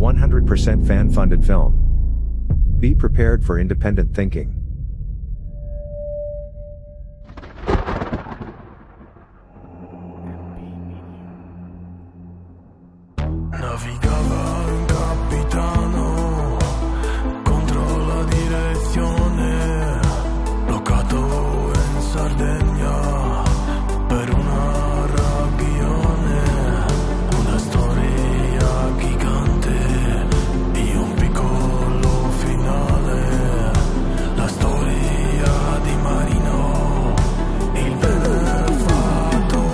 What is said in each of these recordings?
100% fan-funded film. Be prepared for independent thinking. Navigava un capitano contro la direzione, bloccato in Sardegna per una ragione, una storia gigante e un piccolo finale, la storia di Marino, il benefattore.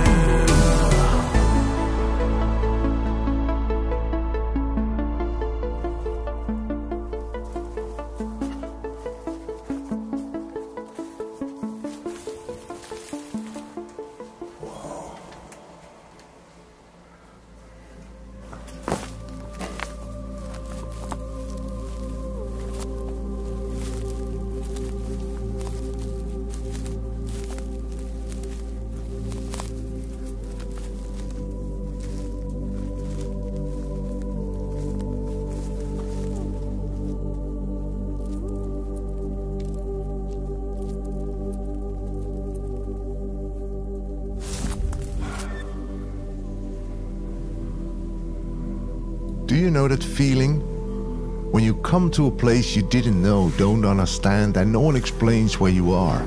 Do you know that feeling? When you come to a place you didn't know, don't understand, and no one explains where you are.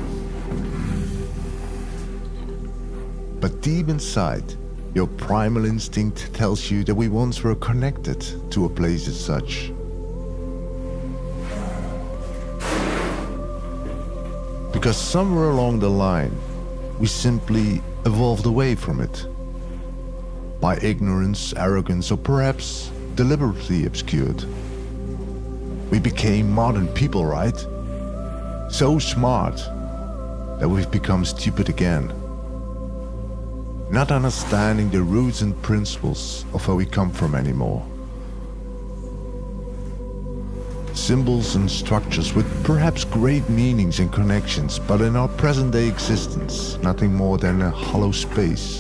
But deep inside, your primal instinct tells you that we once were connected to a place as such. Because somewhere along the line, we simply evolved away from it. By ignorance, arrogance, or perhaps deliberately obscured. We became modern people, right? So smart that we've become stupid again. Not understanding the roots and principles of where we come from anymore. Symbols and structures with perhaps great meanings and connections, but in our present-day existence, nothing more than a hollow space.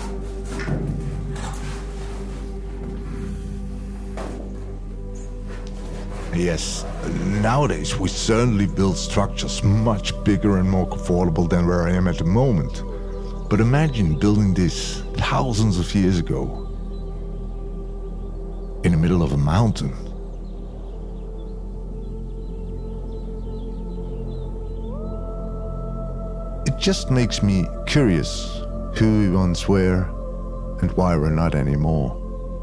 Yes, nowadays we certainly build structures much bigger and more comfortable than where I am at the moment. But imagine building this thousands of years ago, in the middle of a mountain. It just makes me curious who we once were and why we're not anymore.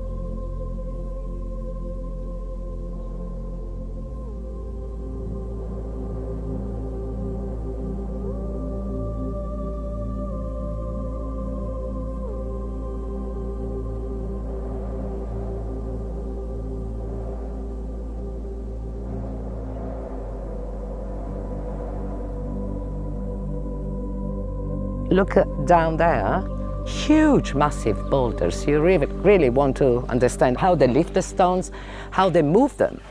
Look down there, huge, massive boulders. You really want to understand how they lift the stones, how they move them.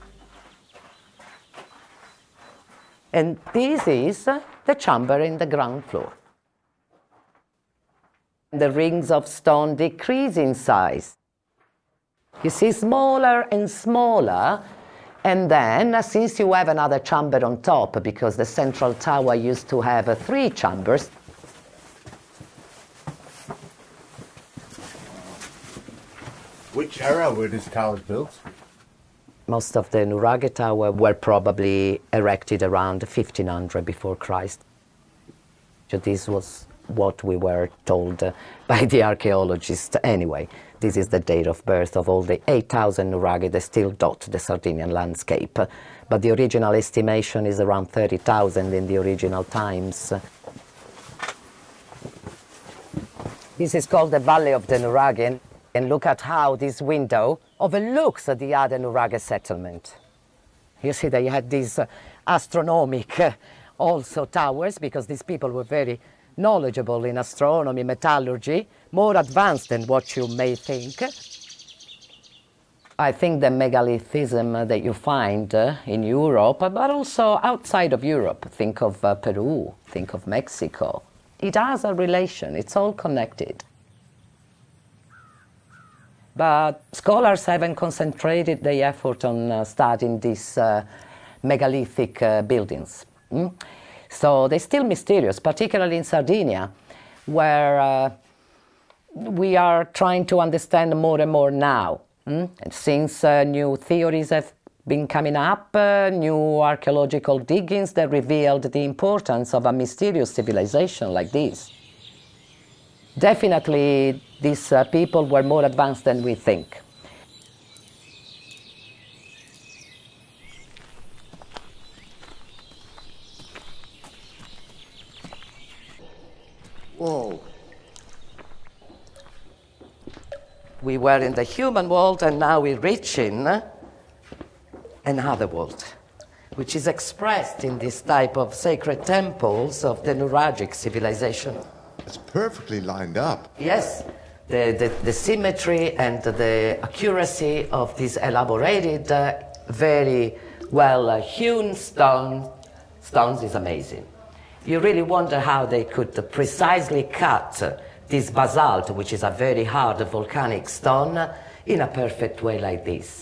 And this is the chamber in the ground floor. The rings of stone decrease in size. You see, smaller and smaller, and then, since you have another chamber on top, because the central tower used to have 3 chambers, Which era were these towers built? most of the Nuraghe Tower were probably erected around 1500 before Christ. So this was what we were told by the archaeologists anyway. This is the date of birth of all the 8,000 Nuraghe that still dot the Sardinian landscape. But the original estimation is around 30,000 in the original times. This is called the Valley of the Nuraghe. And look at how this window overlooks the other Nuraghe settlement. You see they had these astronomic also towers, because these people were very knowledgeable in astronomy, metallurgy, more advanced than what you may think. I think the megalithism that you find in Europe, but also outside of Europe, think of Peru, think of Mexico, it has a relation, it's all connected. But scholars haven't concentrated their effort on studying these megalithic buildings. So they're still mysterious, particularly in Sardinia, where we are trying to understand more and more now. And since new theories have been coming up, new archaeological diggings that revealed the importance of a mysterious civilization like this. Definitely, these people were more advanced than we think. Whoa. We were in the human world, and now we're reaching another world, which is expressed in this type of sacred temples of the Nuragic civilization. It's perfectly lined up. Yes, the symmetry and the accuracy of these elaborated, very well hewn stones is amazing. You really wonder how they could precisely cut this basalt, which is a very hard volcanic stone, in a perfect way like this.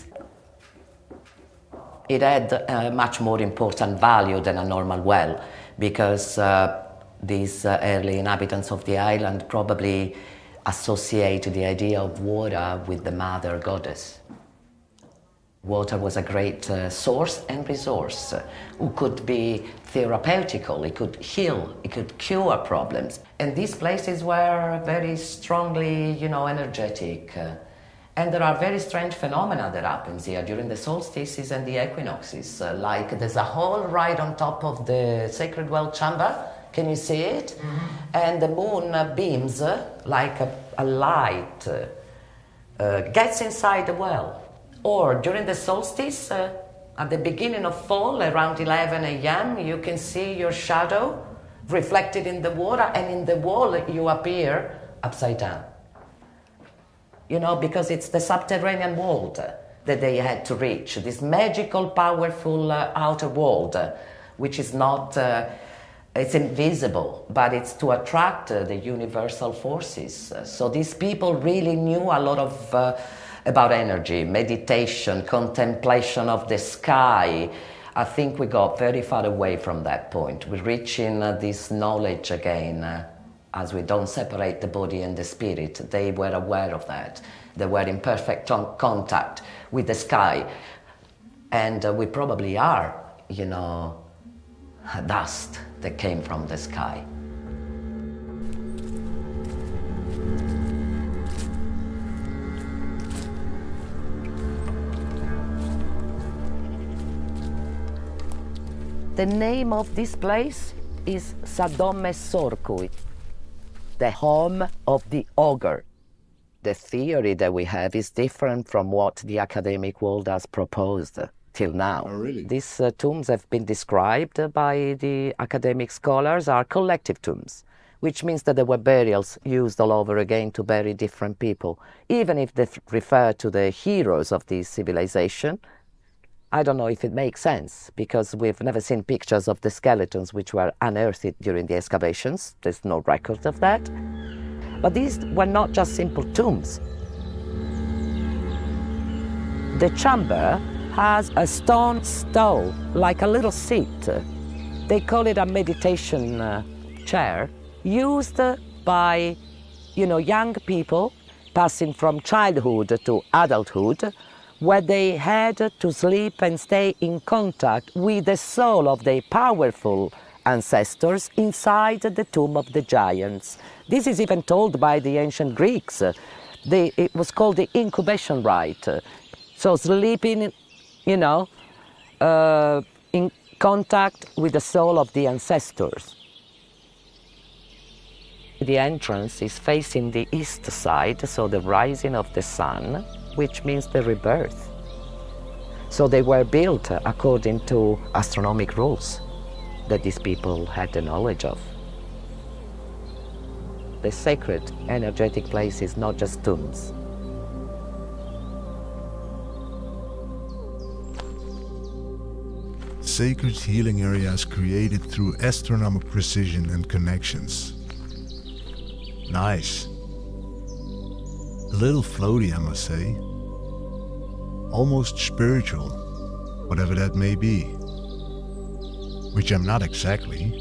It had a much more important value than a normal well, because these early inhabitants of the island probably associate the idea of water with the mother goddess. Water was a great source and resource who could be therapeutical, it could heal, it could cure problems. And these places were very strongly, energetic. And there are very strange phenomena that happens here during the solstices and the equinoxes. Like there's a hole right on top of the sacred well chamber. Can you see it? Mm-hmm. And the moon beams like a light gets inside the well. Or during the solstice, at the beginning of fall, around 11 a.m., you can see your shadow reflected in the water, and in the wall you appear upside down. Because it's the subterranean world that they had to reach, this magical, powerful outer world, which is not, it's invisible, but it's to attract the universal forces. So these people really knew a lot of about energy, meditation, contemplation of the sky. I think we got very far away from that point. We're reaching this knowledge again, as we don't separate the body and the spirit. They were aware of that. They were in perfect contact with the sky. And we probably are, dust that came from the sky. The name of this place is Sadome Sorkui, the home of the ogre. The theory that we have is different from what the academic world has proposed till now. Oh, really? These tombs have been described by the academic scholars are collective tombs, which means that there were burials used all over again to bury different people. Even if they refer to the heroes of this civilization, I don't know if it makes sense, because we've never seen pictures of the skeletons which were unearthed during the excavations. There's no record of that. But these were not just simple tombs. The chamber has a stone stool, like a little seat. They call it a meditation chair, used by, young people passing from childhood to adulthood, where they had to sleep and stay in contact with the soul of their powerful ancestors inside the tomb of the giants. This is even told by the ancient Greeks. It was called the incubation rite. So sleeping, in contact with the soul of the ancestors. The entrance is facing the east side, so the rising of the sun, which means the rebirth. So they were built according to astronomic rules that these people had the knowledge of. The sacred, energetic place is not just tombs. Sacred healing areas created through astronomical precision and connections. Nice. A little floaty, I must say. Almost spiritual, whatever that may be. Which I'm not exactly,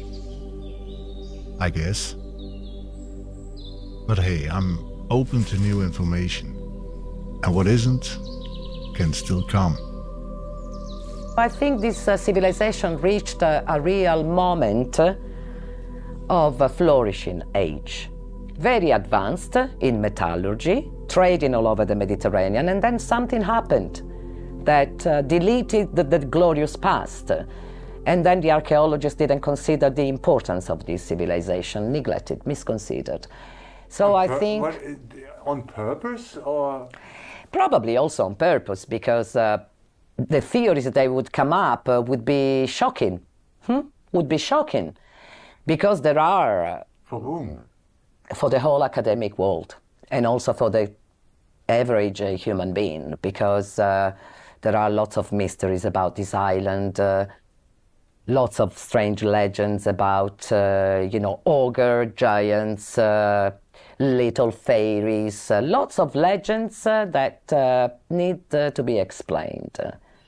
I guess. But hey, I'm open to new information. And what isn't, can still come. I think this civilization reached a real moment of a flourishing age. Very advanced in metallurgy, trading all over the Mediterranean, and then something happened that deleted the glorious past. And then the archaeologists didn't consider the importance of this civilization, neglected, misconsidered. So I think... What, on purpose, or...? Probably also on purpose, because the theories that they would come up would be shocking. Would be shocking. Because there are... For whom? For the whole academic world, and also for the average human being, because there are lots of mysteries about this island, lots of strange legends about, ogre, giants, little fairies, lots of legends that need to be explained.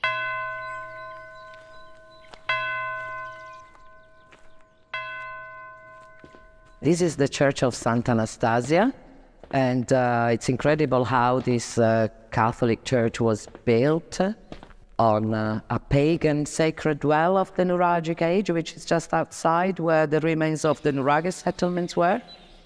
This is the Church of Santa Anastasia, and it's incredible how this Catholic church was built on a pagan sacred well of the Nuragic age, which is just outside where the remains of the Nuraghe settlements were.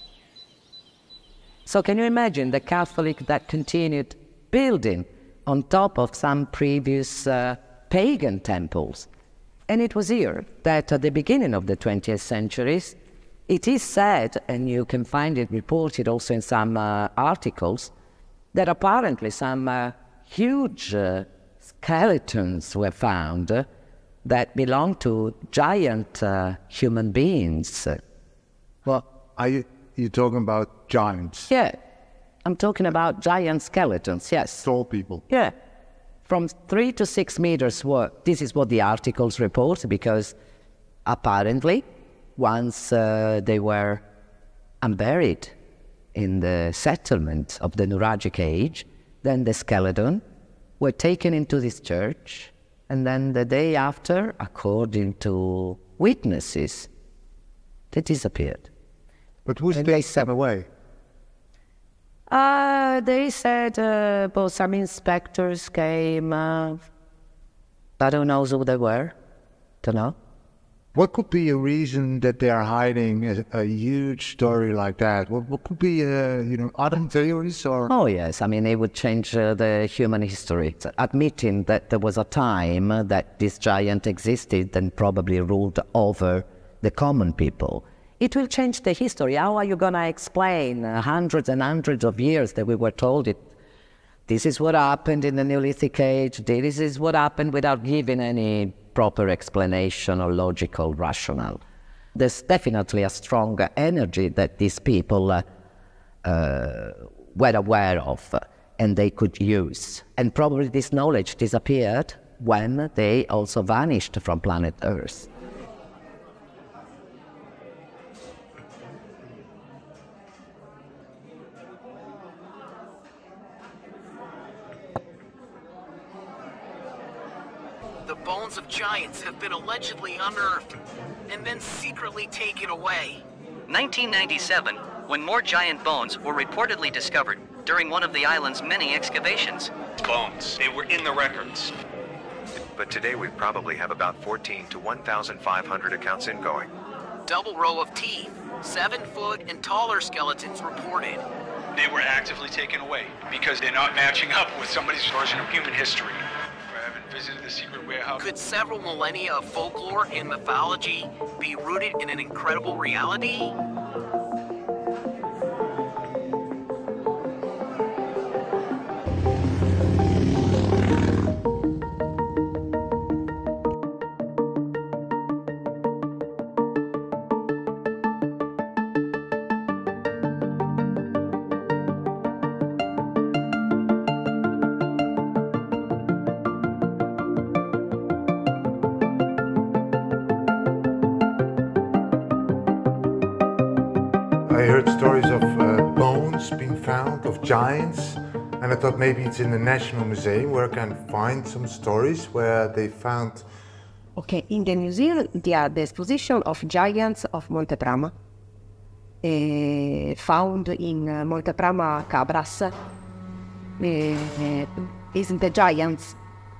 So can you imagine the Catholic that continued building on top of some previous pagan temples? And it was here that at the beginning of the 20th centuries, it is said, and you can find it reported also in some articles, that apparently some huge skeletons were found that belonged to giant human beings. Well, are you talking about giants? Yeah, I'm talking about giant skeletons, yes. Tall people? Yeah, from 3 to 6 meters. This is what the articles report, because apparently once they were unburied in the settlement of the Nuragic age, then the skeleton were taken into this church, and then the day after, according to witnesses, they disappeared. But who's they sent away? They said some inspectors came. I don't know who they were. Don't know. What could be a reason that they are hiding a huge story like that? What could be, other theories or? Oh yes, I mean it would change the human history. Admitting that there was a time that this giant existed and probably ruled over the common people, it will change the history. How are you going to explain hundreds and hundreds of years that we were told it? This is what happened in the Neolithic age. This is what happened, without giving any proper explanation or logical rationale. There's definitely a strong energy that these people were aware of and they could use. And probably this knowledge disappeared when they also vanished from planet Earth. The bones of giants have been allegedly unearthed and then secretly taken away. 1997, when more giant bones were reportedly discovered during one of the island's many excavations. Bones. They were in the records. But today we probably have about 14 to 1,500 accounts ingoing. Double row of teeth, 7-foot and taller skeletons reported. They were actively taken away because they're not matching up with somebody's version of human history. I haven't visited the secret warehouse. Could several millennia of folklore and mythology be rooted in an incredible reality? I heard stories of bones being found of giants, and I thought maybe it's in the National Museum where I can find some stories where they found. Okay, in the museum there are the exposition of giants of Monteprama, found in Monteprama Cabras. Isn't the giants?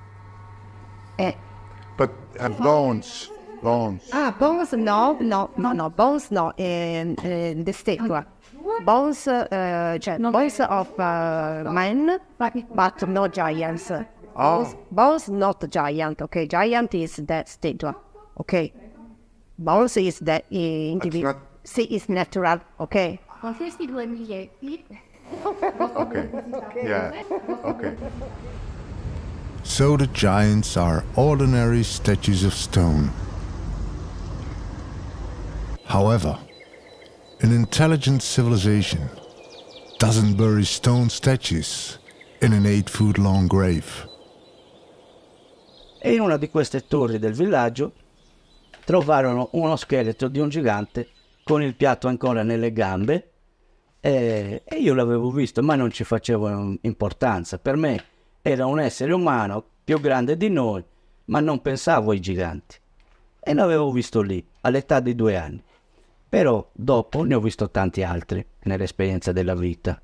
But bones. Bones, no, bones, no, the statue. Bones, bones of men, but no giants. Bones, not giant, okay? Giant is that statue, okay? Bones is the individual. See, it's natural, okay? Okay, yeah, okay. So the giants are ordinary statues of stone. However, an intelligent civilization doesn't bury stone statues in an 8-foot-long grave. E in una di queste torri del villaggio trovarono uno scheletro di un gigante con il piatto ancora nelle gambe e io l'avevo visto, ma non ci facevo importanza. Per me era un essere umano più grande di noi, ma non pensavo ai giganti. E l'avevo visto lì, all'età di 2 anni. Però dopo ne ho visto tanti altri nell'esperienza della vita.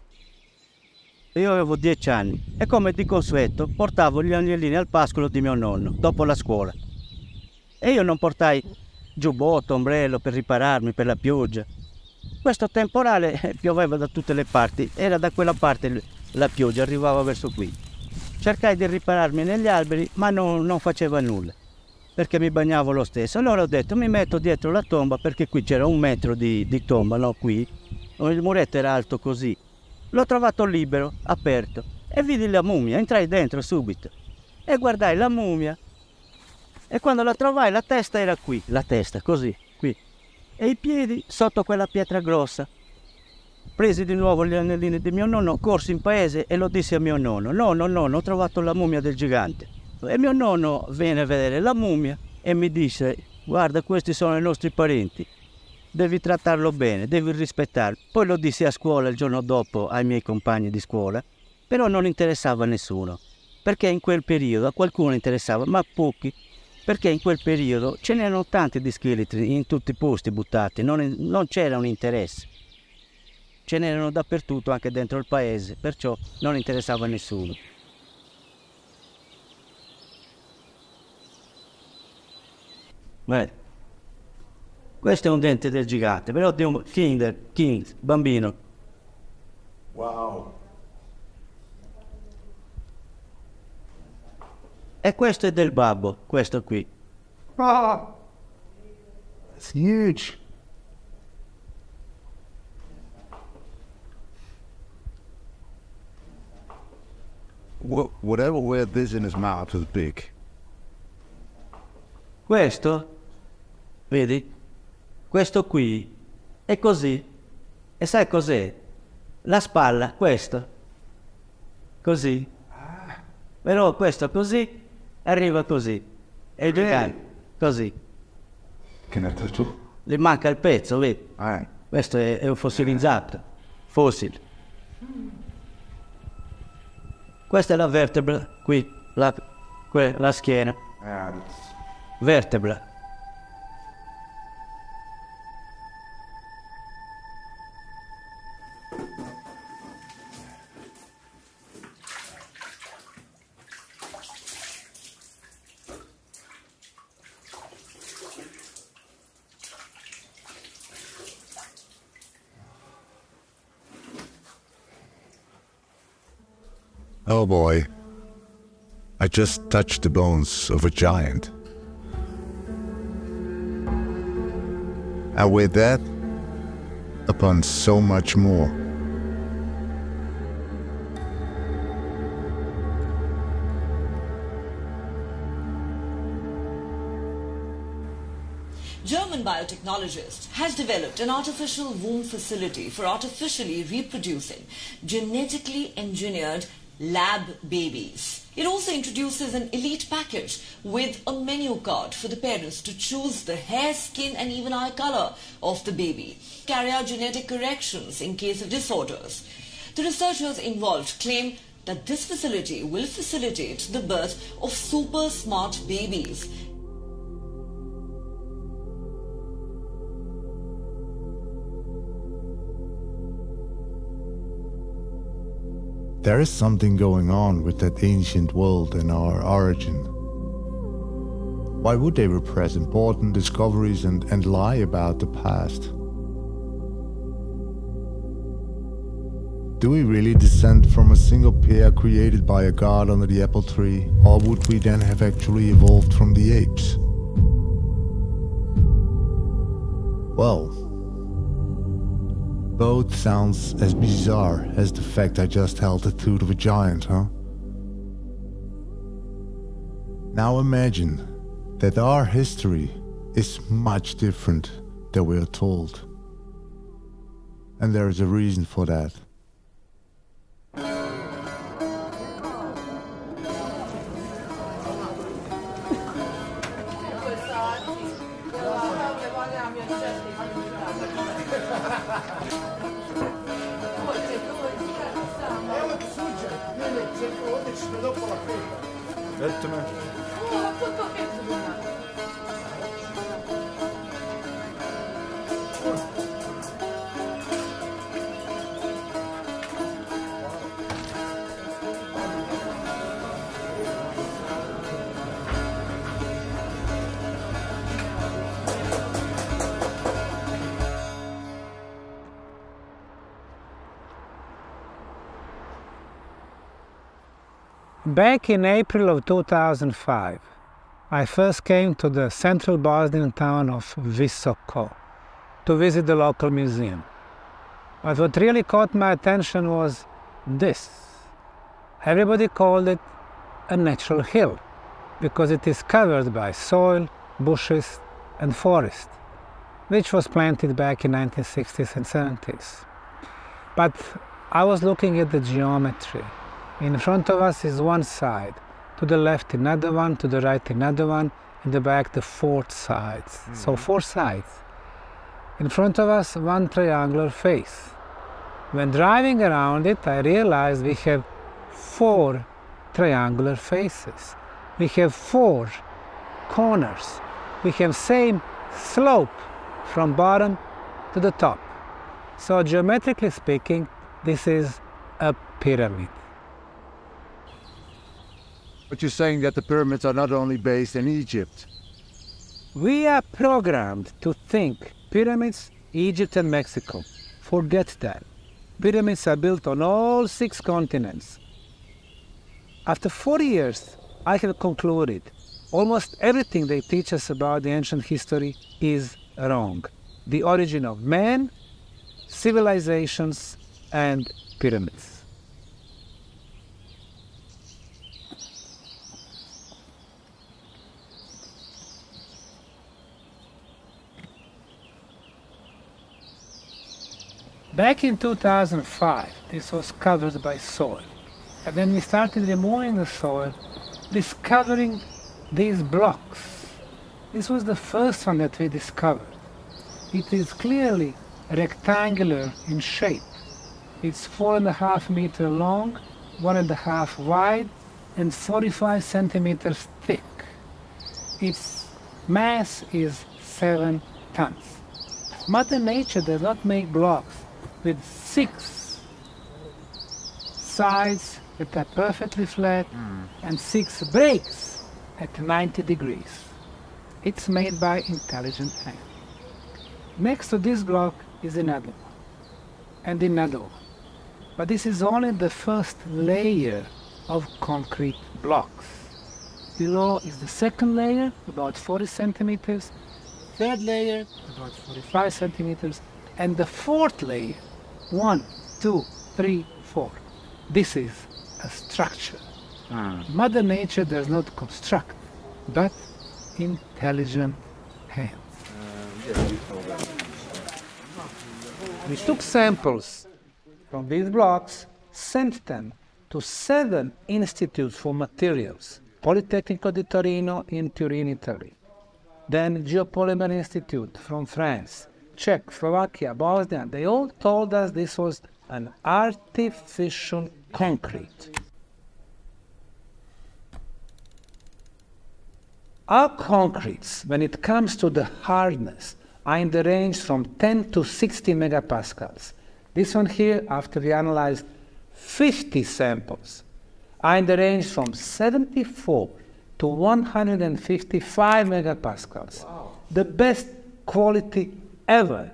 Io avevo 10 anni e come di consueto portavo gli agnellini al pascolo di mio nonno dopo la scuola. E io non portai giubbotto, ombrello per ripararmi per la pioggia. Questo temporale pioveva da tutte le parti, era da quella parte la pioggia, arrivava verso qui. Cercai di ripararmi negli alberi, ma non faceva nulla, perché mi bagnavo lo stesso. Allora ho detto, mi metto dietro la tomba, perché qui c'era 1 metro di tomba, no, qui. Il muretto era alto così. L'ho trovato libero, aperto, e vidi la mummia, entrai dentro subito. E guardai la mummia, e quando la trovai la testa era qui, la testa, così, qui. E i piedi sotto quella pietra grossa. Presi di nuovo gli anellini di mio nonno, corsi in paese e lo dissi a mio nonno. Nonno, ho trovato la mummia del gigante. E mio nonno venne a vedere la mummia e mi disse, guarda, questi sono i nostri parenti, devi trattarlo bene, devi rispettarlo. Poi lo dissi a scuola il giorno dopo ai miei compagni di scuola, però non interessava a nessuno, perché in quel periodo a qualcuno interessava, ma pochi, perché in quel periodo ce n'erano tanti di scheletri in tutti i posti buttati, non c'era un interesse. Ce n'erano dappertutto, anche dentro il paese, perciò non interessava a nessuno. Beh, questo è un dente del gigante, però di un king, bambino. Wow. E questo è del babbo, questo qui. Oh, it's huge. Whatever wear this in his mouth is big. Questo, vedi? Questo qui è così. E sai cos'è? La spalla, questo. Così. Però questo così, arriva così. E il gigante, così. Can I touch it? Le manca il pezzo, vedi? Questo è un fossilizzato. Fossile. Questa è la vertebra, qui, la schiena. Vertebra. Oh boy, I just touched the bones of a giant. And with that, upon so much more. German biotechnologist has developed an artificial womb facility for artificially reproducing genetically engineered lab babies. It also introduces an elite package with a menu card for the parents to choose the hair, skin and even eye color of the baby, carry out genetic corrections in case of disorders. The researchers involved claim that this facility will facilitate the birth of super smart babies. There is something going on with that ancient world and our origin. Why would they repress important discoveries and lie about the past? Do we really descend from a single pair created by a god under the apple tree, or would we then have actually evolved from the apes? Well, both sounds as bizarre as the fact I just held the tooth of a giant, huh? Now imagine that our history is much different than we are told. And there is a reason for that. Back in April of 2005, I first came to the central Bosnian town of Visoko to visit the local museum. But what really caught my attention was this. Everybody called it a natural hill because it is covered by soil, bushes and forest, which was planted back in 1960s and 70s. But I was looking at the geometry. In front of us is one side, to the left another one, to the right another one, in the back the fourth sides. So 4 sides. In front of us one triangular face. When driving around it, I realized we have 4 triangular faces. We have 4 corners. We have same slope from bottom to the top. So geometrically speaking, this is a pyramid. But you're saying that the pyramids are not only based in Egypt. We are programmed to think pyramids, Egypt and Mexico. Forget that. Pyramids are built on all 6 continents. After 40 years, I have concluded almost everything they teach us about the ancient history is wrong. The origin of man, civilizations and pyramids. Back in 2005, this was covered by soil. And then we started removing the soil, discovering these blocks. This was the first one that we discovered. It is clearly rectangular in shape. It's 4.5 meters long, 1.5 wide, and 45 centimeters thick. Its mass is 7 tons. Mother Nature does not make blocks with 6 sides that are perfectly flat and 6 breaks at 90 degrees. It's made by intelligent hand. Next to this block is another one, and another one. But this is only the first layer of concrete blocks. Below is the second layer, about 40 centimeters, third layer, about 45 centimeters, and the fourth layer, 1, 2, 3, 4. This is a structure. Mother Nature does not construct, but intelligent hands. We took samples from these blocks, sent them to 7 institutes for materials, Politecnico di Torino in Turin, Italy, then Geopolymer Institute from France, Czech, Slovakia, Bosnia. They all told us this was an artificial concrete. Our concretes, when it comes to the hardness, are in the range from 10 to 60 megapascals. This one here, after we analyzed 50 samples, are in the range from 74 to 155 megapascals. Wow. The best quality ever.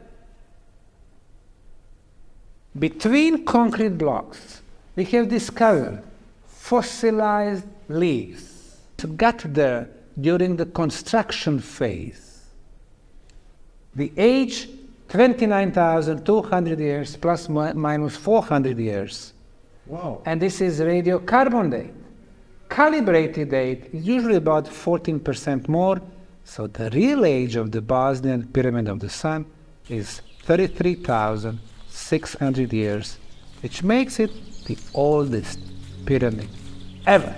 Between concrete blocks, we have discovered fossilized leaves. It got there during the construction phase. The age, 29,200 years plus minus 400 years. Wow. And this is radiocarbon date. Calibrated date is usually about 14% more, so the real age of the Bosnian Pyramid of the Sun is 33,600 years, which makes it the oldest pyramid ever.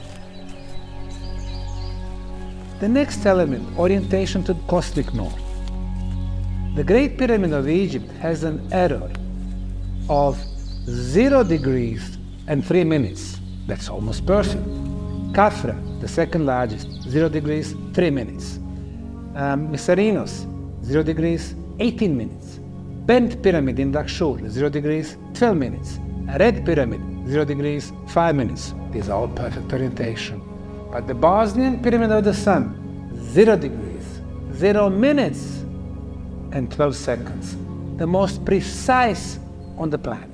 The next element, orientation to the cosmic north. The Great Pyramid of Egypt has an error of 0 degrees and 3 minutes. That's almost perfect. Khafra, the second largest, 0 degrees, 3 minutes. Mycerinus, 0 degrees, 18 minutes. Bent Pyramid in Dahshur, 0 degrees, 12 minutes. Red Pyramid, 0 degrees, 5 minutes. These are all perfect orientation. But the Bosnian Pyramid of the Sun, 0 degrees, 0 minutes, and 12 seconds. The most precise on the planet.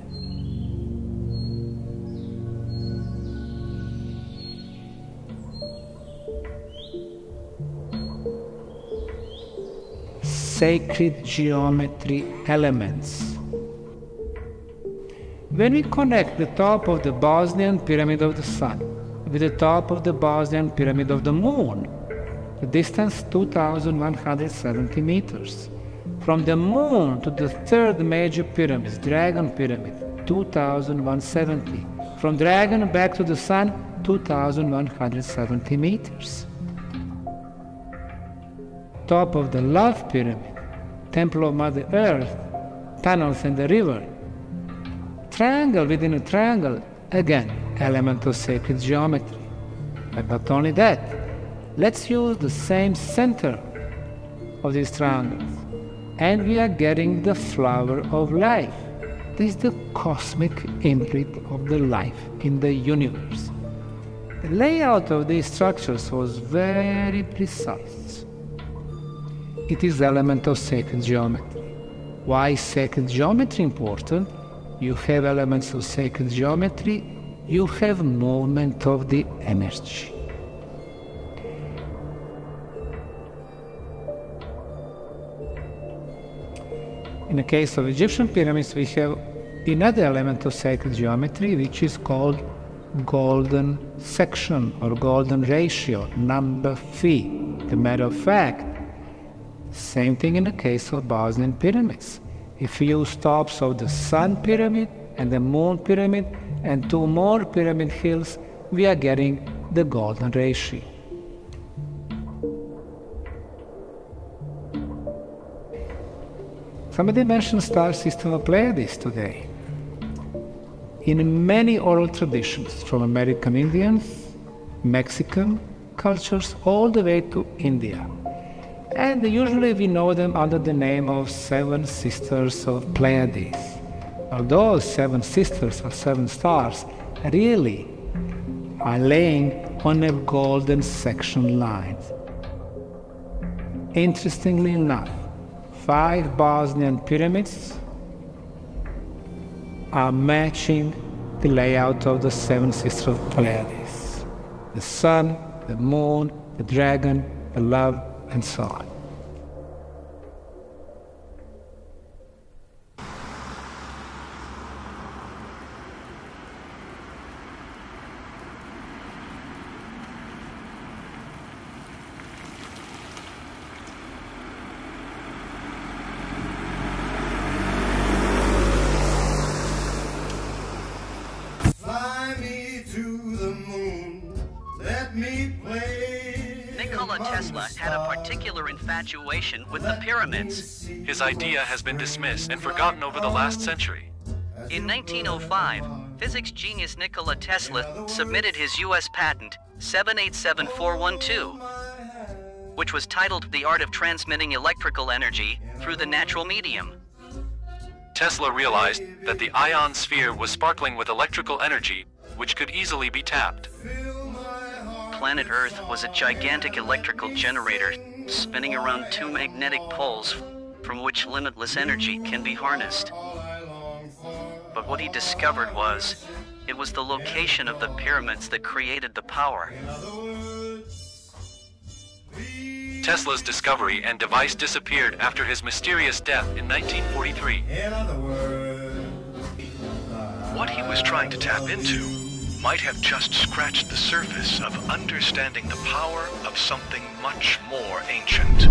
Sacred geometry elements. When we connect the top of the Bosnian Pyramid of the Sun with the top of the Bosnian Pyramid of the Moon, the distance 2,170 meters. From the Moon to the third major pyramid, Dragon Pyramid, 2,170. From Dragon back to the Sun, 2,170 meters. Top of the Love Pyramid, Temple of Mother Earth, tunnels in the river. Triangle within a triangle, again, element of sacred geometry. But not only that, let's use the same center of these triangles. And we are getting the flower of life. This is the cosmic imprint of the life in the universe. The layout of these structures was very precise. It is element of sacred geometry. Why is sacred geometry important? You have elements of sacred geometry, you have movement of the energy. In the case of Egyptian pyramids, we have another element of sacred geometry, which is called golden section or golden ratio, number phi. As a matter of fact, same thing in the case of Bosnian pyramids. If you use tops of the Sun Pyramid and the Moon Pyramid and 2 more pyramid hills, we are getting the golden ratio. Somebody mentioned star system of Pleiades today. In many oral traditions, from American Indians, Mexican cultures, all the way to India. And usually we know them under the name of 7 sisters of Pleiades. Although 7 sisters or 7 stars really are laying on a golden section line. Interestingly enough, 5 Bosnian pyramids are matching the layout of the 7 sisters of Pleiades. The Sun, the Moon, the Dragon, the Love, and so on. Fly me to the moon, let me play. Nikola Tesla had a particular infatuation with the pyramids. His idea has been dismissed and forgotten over the last century. In 1905, physics genius Nikola Tesla submitted his U.S. patent 787412, which was titled The Art of Transmitting Electrical Energy Through the Natural Medium. Tesla realized that the ion sphere was sparkling with electrical energy, which could easily be tapped. Planet Earth was a gigantic electrical generator spinning around two magnetic poles from which limitless energy can be harnessed. But what he discovered was, it was the location of the pyramids that created the power. Tesla's discovery and device disappeared after his mysterious death in 1943. What he was trying to tap into might have just scratched the surface of understanding the power of something much more ancient.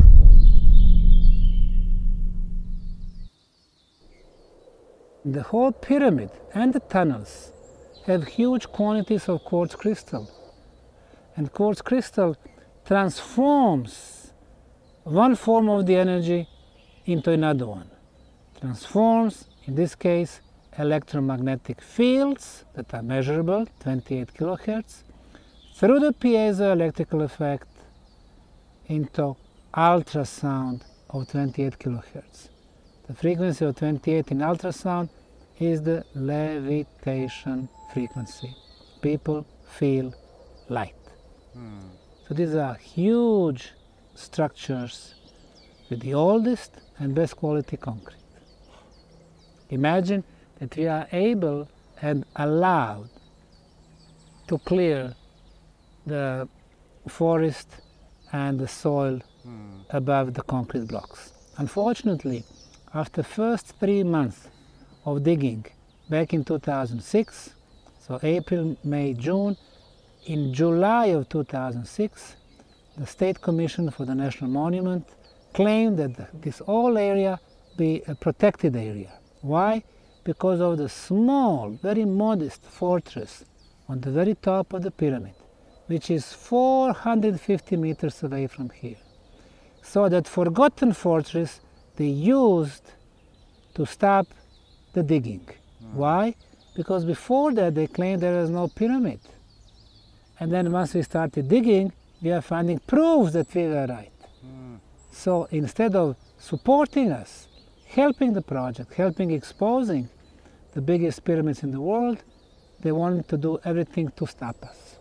The whole pyramid and the tunnels have huge quantities of quartz crystal. And quartz crystal transforms one form of the energy into another one. Transforms, in this case, electromagnetic fields that are measurable, 28 kilohertz, through the piezoelectrical effect into ultrasound of 28 kilohertz. The frequency of 28 in ultrasound is the levitation frequency. People feel light. So these are huge structures with the oldest and best quality concrete. Imagine that we are able and allowed to clear the forest and the soil above the concrete blocks. Unfortunately, after the first 3 months of digging back in 2006, so April, May, June, in July of 2006, the State Commission for the National Monument claimed that this whole area be a protected area. Why? Because of the small, very modest fortress on the very top of the pyramid, which is 450 meters away from here. So that forgotten fortress they used to stop the digging. Why? Because before that they claimed there was no pyramid. And then once we started digging, we are finding proofs that we were right. So instead of supporting us, helping the project, helping exposing the biggest pyramids in the world, they wanted to do everything to stop us.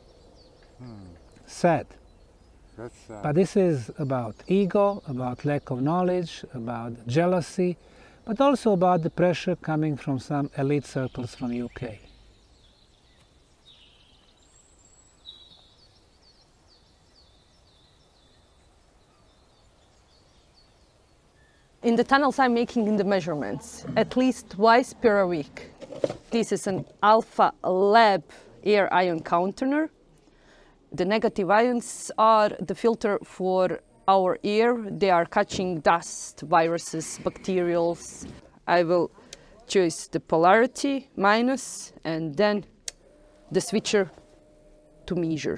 Sad. But this is about ego, about lack of knowledge, about jealousy, but also about the pressure coming from some elite circles from UK. In the tunnels I'm making the measurements at least twice per week. This is an Alpha Lab air ion counter. The negative ions are the filter for our air. They are catching dust, viruses, bacterials. I will choose the polarity, minus, and then the switcher to measure.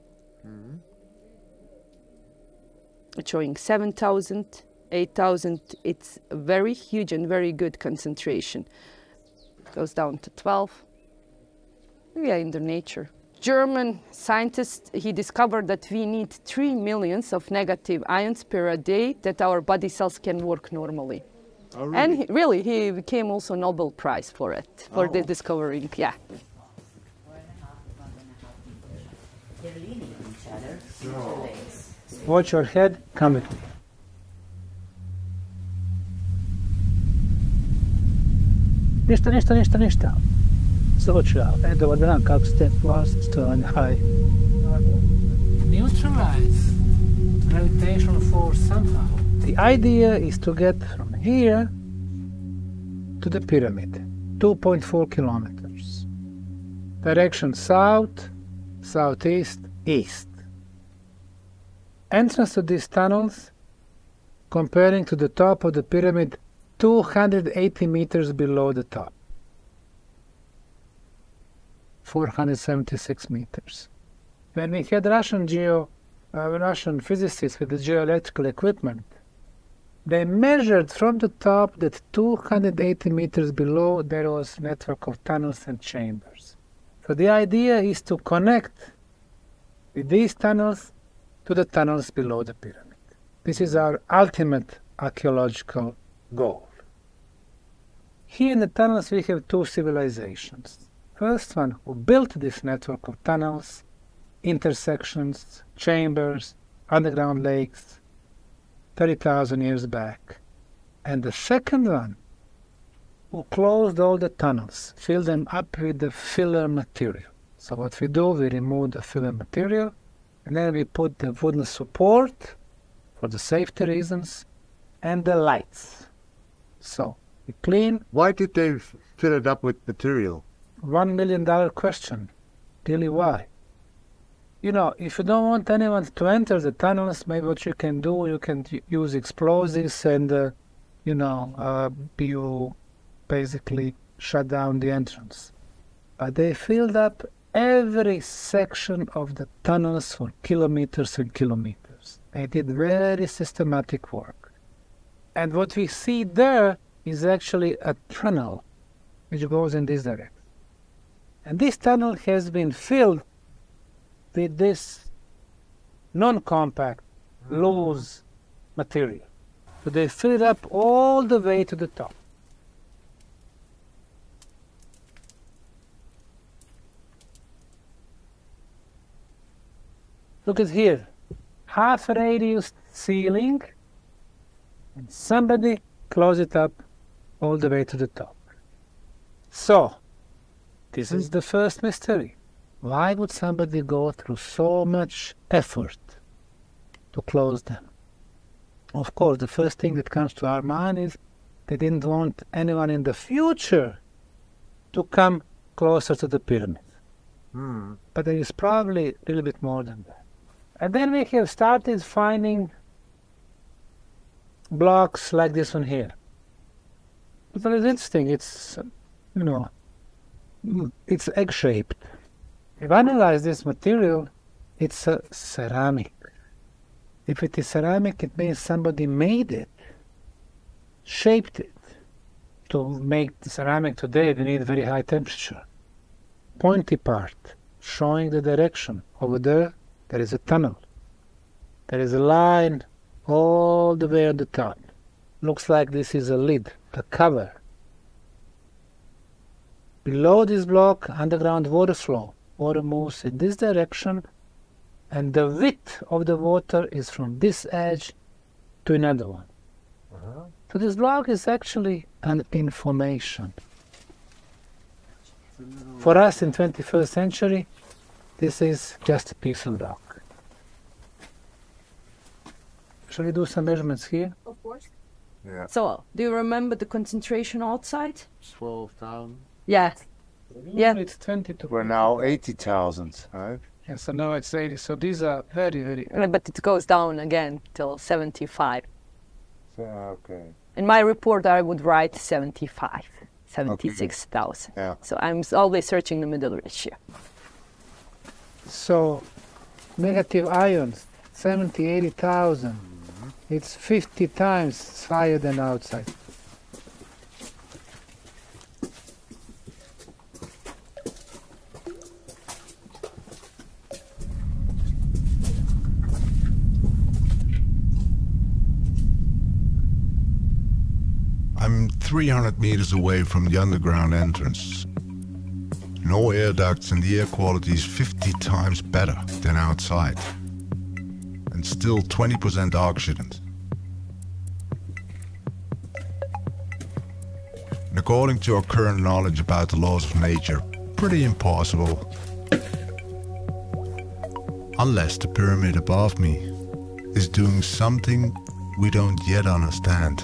It's showing 7,000. 8,000, it's a very huge and very good concentration. Goes down to 12. We are in the nature. German scientist, he discovered that we need 3 million of negative ions per day that our body cells can work normally. Oh, really? And he became also Nobel Prize for it, for the discovering, yeah. They're leaning on each other, interlace. Watch your head, come with me. Ništa. Slučaj, dobar dan, kako ste? Hi. Neutralize gravitational force somehow. The idea is to get from here to the pyramid, 2.4 kilometers. Direction south, southeast, east. Entrance to these tunnels, comparing to the top of the pyramid, 280 meters below the top. 476 meters. When we had Russian physicists with the geoelectrical equipment, They measured from the top that 280 meters below there was a network of tunnels and chambers. So the idea is to connect with these tunnels to the tunnels below the pyramid. This is our ultimate archaeological goal. Here in the tunnels we have two civilizations. First one who built this network of tunnels, intersections, chambers, underground lakes, 30,000 years back. And the second one who closed all the tunnels, filled them up with the filler material. So what we do, we remove the filler material, and then we put the wooden support for the safety reasons, and the lights. So we clean. Why did they fill it up with material? $1 million question. Really, why? You know, if you don't want anyone to enter the tunnels, maybe what you can do, you can use explosives and, you basically shut down the entrance. But they filled up every section of the tunnels for kilometers and kilometers. They did very systematic work. And what we see there is actually a tunnel which goes in this direction. And this tunnel has been filled with this non-compact, loose material. So they fill it up all the way to the top. Look at here, half radius ceiling, and somebody close it up all the way to the top. So, this is the first mystery. Why would somebody go through so much effort to close them? Of course, the first thing that comes to our mind is they didn't want anyone in the future to come closer to the pyramid. But there is probably a little bit more than that. And then we have started finding blocks like this one here. But it's interesting, it's, it's egg-shaped. If I analyze this material, it's a ceramic. If it is ceramic, it means somebody made it, shaped it. To make the ceramic today, we need very high temperature. Pointy part, showing the direction. Over there, there is a tunnel. There is a line all the way on the top. Looks like this is a lid, the cover. Below this block, underground water flow. Water moves in this direction, and the width of the water is from this edge to another one. So this block is actually an information. For us in 21st century, this is just a piece of rock. Shall we do some measurements here? Of course. Yeah. So, do you remember the concentration outside? 12,000. Yes. Yeah. It's 22. We're now 80,000, right? Yeah, so now it's 80. So these are very, very... But it goes down again till 75. Okay. In my report, I would write 75, 76,000. Yeah. So I'm always searching the middle ratio. So, negative ions, 70, 80,000. It's 50 times higher than outside. I'm 300 meters away from the underground entrance. No air ducts and the air quality is 50 times better than outside. And still 20% oxygen. And according to our current knowledge about the laws of nature, pretty impossible. Unless the pyramid above me is doing something we don't yet understand.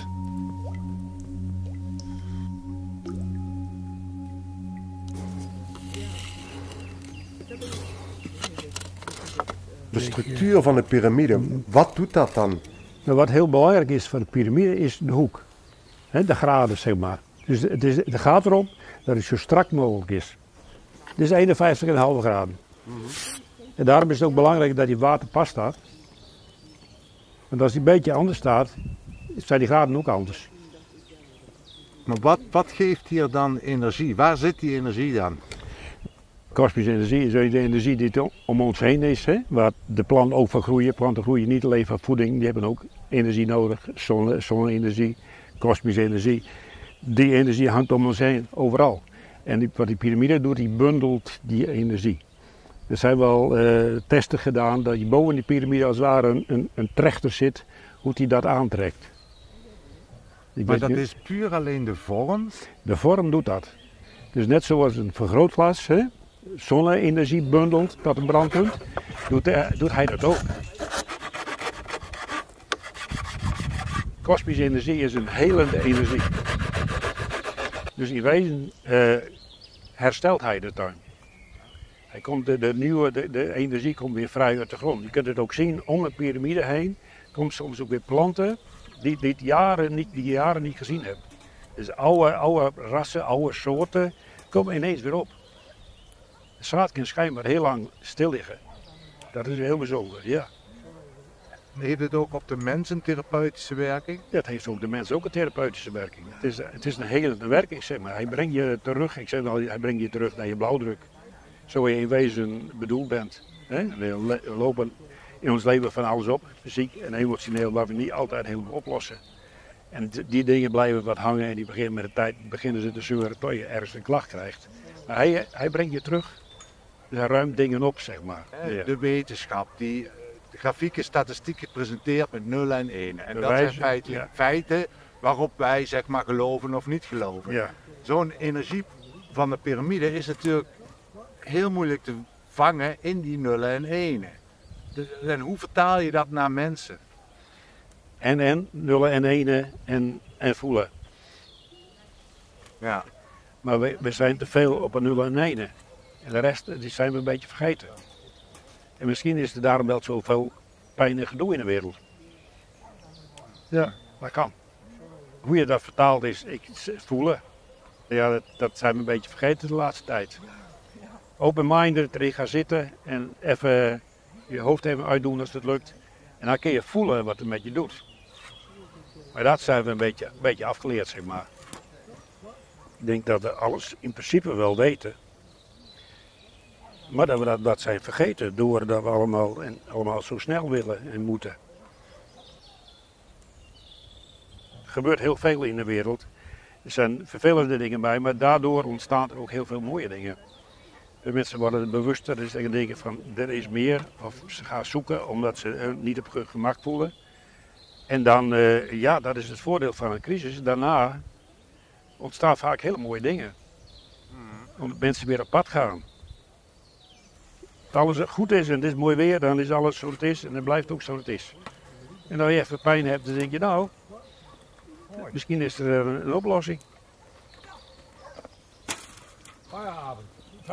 De structuur van de piramide, wat doet dat dan? Nou, wat heel belangrijk is voor de piramide is de hoek. De graden, zeg maar. Dus het gaat erom dat het zo strak mogelijk is. Dit is 51,5 graden. En daarom is het ook belangrijk dat die water pas staat. Want als die een beetje anders staat, zijn die graden ook anders. Maar wat geeft hier dan energie? Waar zit die energie dan? Kosmische energie is de energie die om ons heen is, hè? Waar de planten ook van groeien. Planten groeien niet alleen van voeding, die hebben ook energie nodig. Zonne-energie, kosmische energie. Die energie hangt om ons heen, overal. En wat die piramide doet, die bundelt die energie. Er zijn wel testen gedaan dat je boven die piramide als het ware een trechter zit, hoe die dat aantrekt. Maar dat is puur alleen de vorm? De vorm doet dat. Dus net zoals een vergrootglas, hè, zonne-energie bundelt tot een brandpunt, doet hij dat ook. Kosmische energie is een helende energie. Dus in wezen herstelt hij de tuin. Hij komt de energie komt weer vrij uit de grond. Je kunt het ook zien, om een piramide heen komt soms ook weer planten die je jaren niet gezien hebt. Dus oude rassen, oude soorten komen ineens weer op. De zaad kan schijnbaar heel lang stil liggen. Dat is heel bijzonder, ja. Heeft het ook op de mens een therapeutische werking? Ja, het heeft ook de mens ook een therapeutische werking. Het is een helende werking, zeg maar. Hij brengt je terug, ik zeg wel, hij brengt je terug naar je blauwdruk. Zo je in wezen bedoeld bent. We lopen in ons leven van alles op, fysiek en emotioneel, waar we niet altijd helemaal oplossen. En die dingen blijven wat hangen en die beginnen met de tijd beginnen ze te zeuren tot je ergens een klacht krijgt. Maar hij brengt je terug. Dus hij ruimt dingen op, zeg maar. De wetenschap die de grafieke statistieken presenteert met 0 en 1. En dat zijn feitelijk feiten waarop wij zeg maar geloven of niet geloven. Ja. Zo'n energie van de piramide is natuurlijk heel moeilijk te vangen in die 0 en 1. En hoe vertaal je dat naar mensen? En 0 en 1 en voelen. Ja. Maar we zijn te veel op een 0 en 1. En de rest die zijn we een beetje vergeten. En misschien is er daarom wel zoveel pijn en gedoe in de wereld. Ja, dat kan. Hoe je dat vertaalt is voelen. Ja, dat zijn we een beetje vergeten de laatste tijd. Open-minded erin gaan zitten en even je hoofd even uitdoen als het lukt. En dan kun je voelen wat het met je doet. Maar dat zijn we een beetje afgeleerd, zeg maar. Ik denk dat we alles in principe wel weten. Maar dat we dat zijn vergeten, doordat we allemaal zo snel willen en moeten. Er gebeurt heel veel in de wereld. Er zijn vervelende dingen bij, maar daardoor ontstaan er ook heel veel mooie dingen. De mensen worden bewuster, dus ze denken van er is meer, of ze gaan zoeken omdat ze niet op hun gemak voelen. En dan, ja, dat is het voordeel van een crisis. Daarna ontstaan vaak hele mooie dingen. Omdat mensen weer op pad gaan. Als alles goed is en het is mooi weer, dan is alles zoals het is en het blijft ook zoals het is. En als je even pijn hebt, dan denk je nou, misschien is er een oplossing. Feierabend.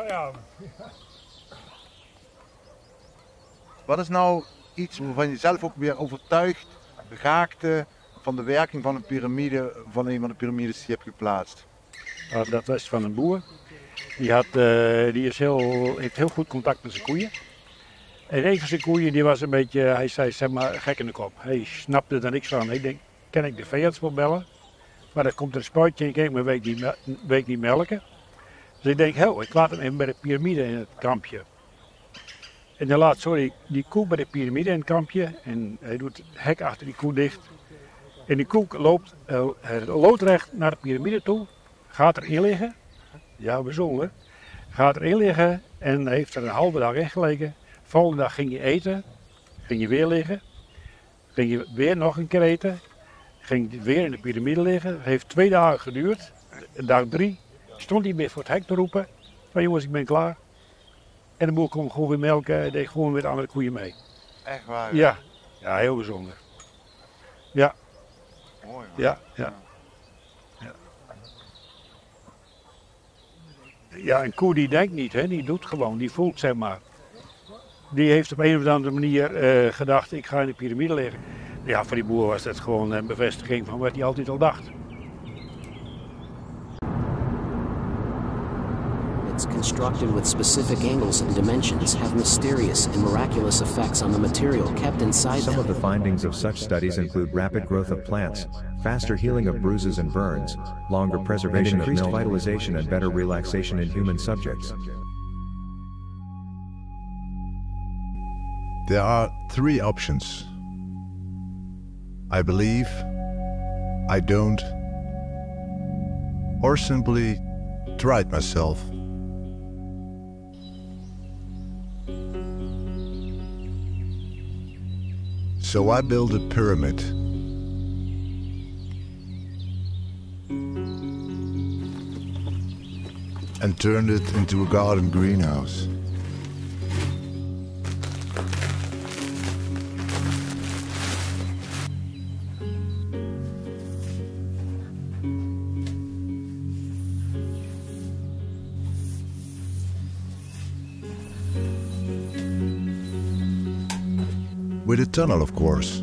Wat is nou iets waarvan je zelf ook weer overtuigd raakte van de werking van een piramide, van een van de piramides die je hebt geplaatst? Dat was van een boer. Die heeft heel goed contact met zijn koeien. En een van zijn koeien die was een beetje, hij zei zeg maar gek in de kop. Hij snapte er niks van. Ik denk, kan ik de veearts wel bellen? Maar dan komt er een spuitje en kijk, maar weet niet melken. Dus ik denk, ik laat hem even bij de piramide in het kampje. En dan laat die koe bij de piramide in het kampje en hij doet het hek achter die koe dicht. En die koe loopt loodrecht naar de piramide toe, gaat erin liggen. Ja, bijzonder. Gaat erin liggen en heeft er een halve dag in gelegen. Volgende dag ging je eten, ging je weer liggen. Ging je weer nog een keer eten, ging je weer in de piramide liggen. Het heeft 2 dagen geduurd. Dag 3 stond hij weer voor het hek te roepen van jongens, ik ben klaar. En de boer kon gewoon weer melken en deed gewoon weer de andere koeien mee. Echt waar? Ja, ja, heel bijzonder. Ja. Mooi, man. Ja. Ja, een koe die denkt niet, hè? Die doet gewoon, die voelt zeg maar. Die heeft op een of andere manier gedacht, ik ga in de piramide liggen. Ja, voor die boer was dat gewoon een bevestiging van wat hij altijd al dacht. It's constructed with specific angles and dimensions have mysterious and miraculous effects on the material kept inside them. Some of the findings of such studies include rapid growth of plants, faster healing of bruises and burns, longer preservation of increased vitalization and better relaxation in human subjects. There are three options. I believe, I don't, or simply tried myself. So I built a pyramid. And turned it into a garden greenhouse. With a tunnel, of course.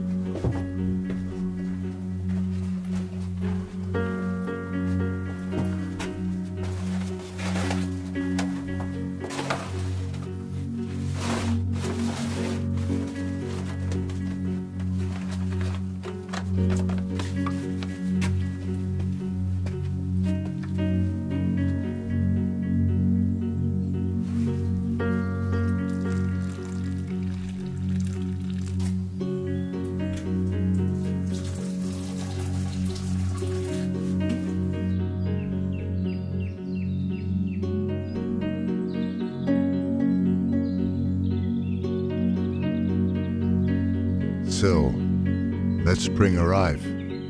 So, let spring arrive.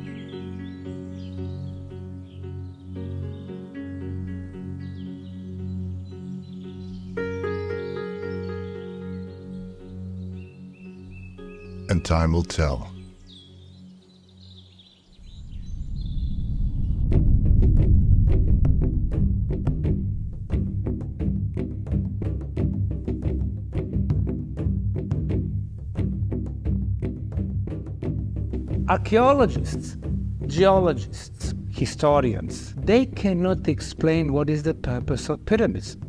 And time will tell. Archaeologists, geologists, historians, they cannot explain what is the purpose of pyramids.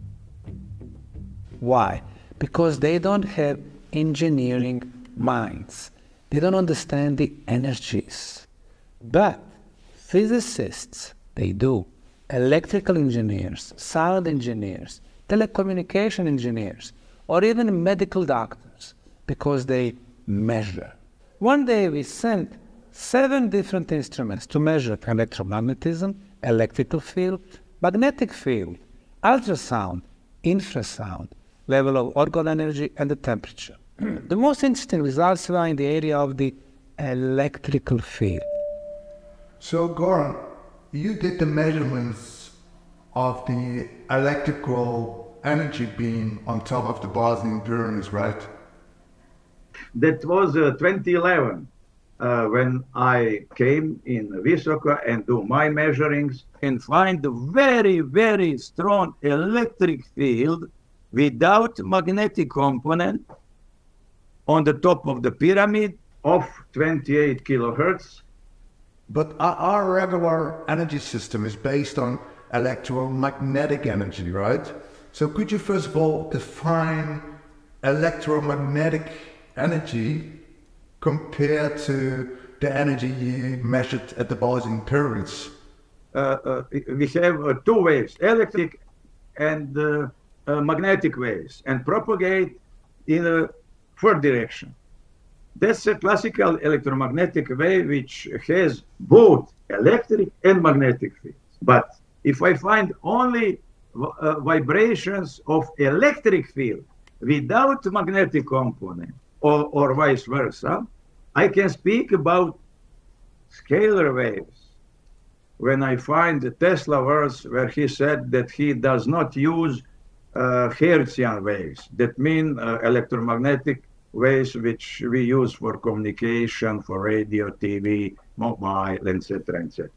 Why? Because they don't have engineering minds. They don't understand the energies. But physicists, they do. Electrical engineers, sound engineers, telecommunication engineers, or even medical doctors, because they measure. One day we sent 7 different instruments to measure electromagnetism, electrical field, magnetic field, ultrasound, infrasound, level of orgone energy, and the temperature. The most interesting results were in the area of the electrical field. So, Goran, you did the measurements of the electrical energy beam on top of the Bosnian pyramids, right? That was 2011 when I came in Visoko and do my measurings and find a very, very strong electric field without magnetic component on the top of the pyramid of 28 kilohertz. But our regular energy system is based on electromagnetic energy, right? So could you first of all define electromagnetic energy compared to the energy you measured at the Bosnian pyramids? We have 2 waves, electric and magnetic waves, and propagate in a 4th direction. That's a classical electromagnetic wave which has both electric and magnetic fields. But if I find only vibrations of electric field without magnetic component, or vice versa, I can speak about scalar waves. When I find the Tesla verse where he said that he does not use Hertzian waves, that mean electromagnetic waves which we use for communication, for radio, TV, mobile, etc., etc.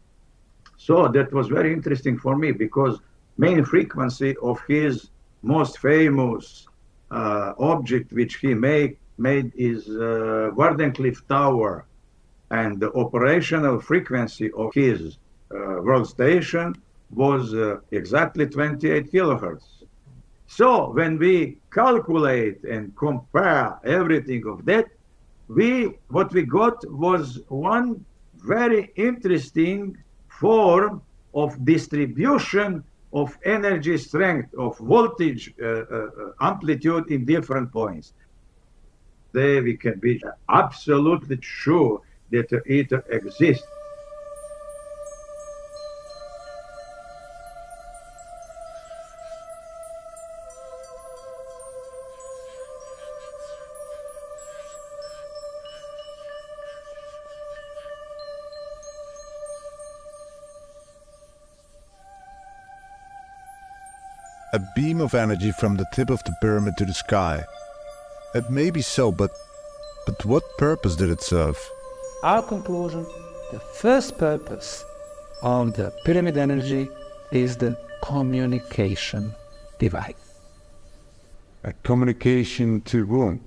So that was very interesting for me because main frequency of his most famous object which he made is Wardenclyffe Tower, and the operational frequency of his world station was exactly 28 kilohertz. So when we calculate and compare everything of that, what we got was one very interesting form of distribution of energy strength, of voltage amplitude in different points. There we can be absolutely sure that the ether exists. A beam of energy from the tip of the pyramid to the sky. It may be so, but what purpose did it serve? Our conclusion, the first purpose of the pyramid energy is the communication device. A communication to whom?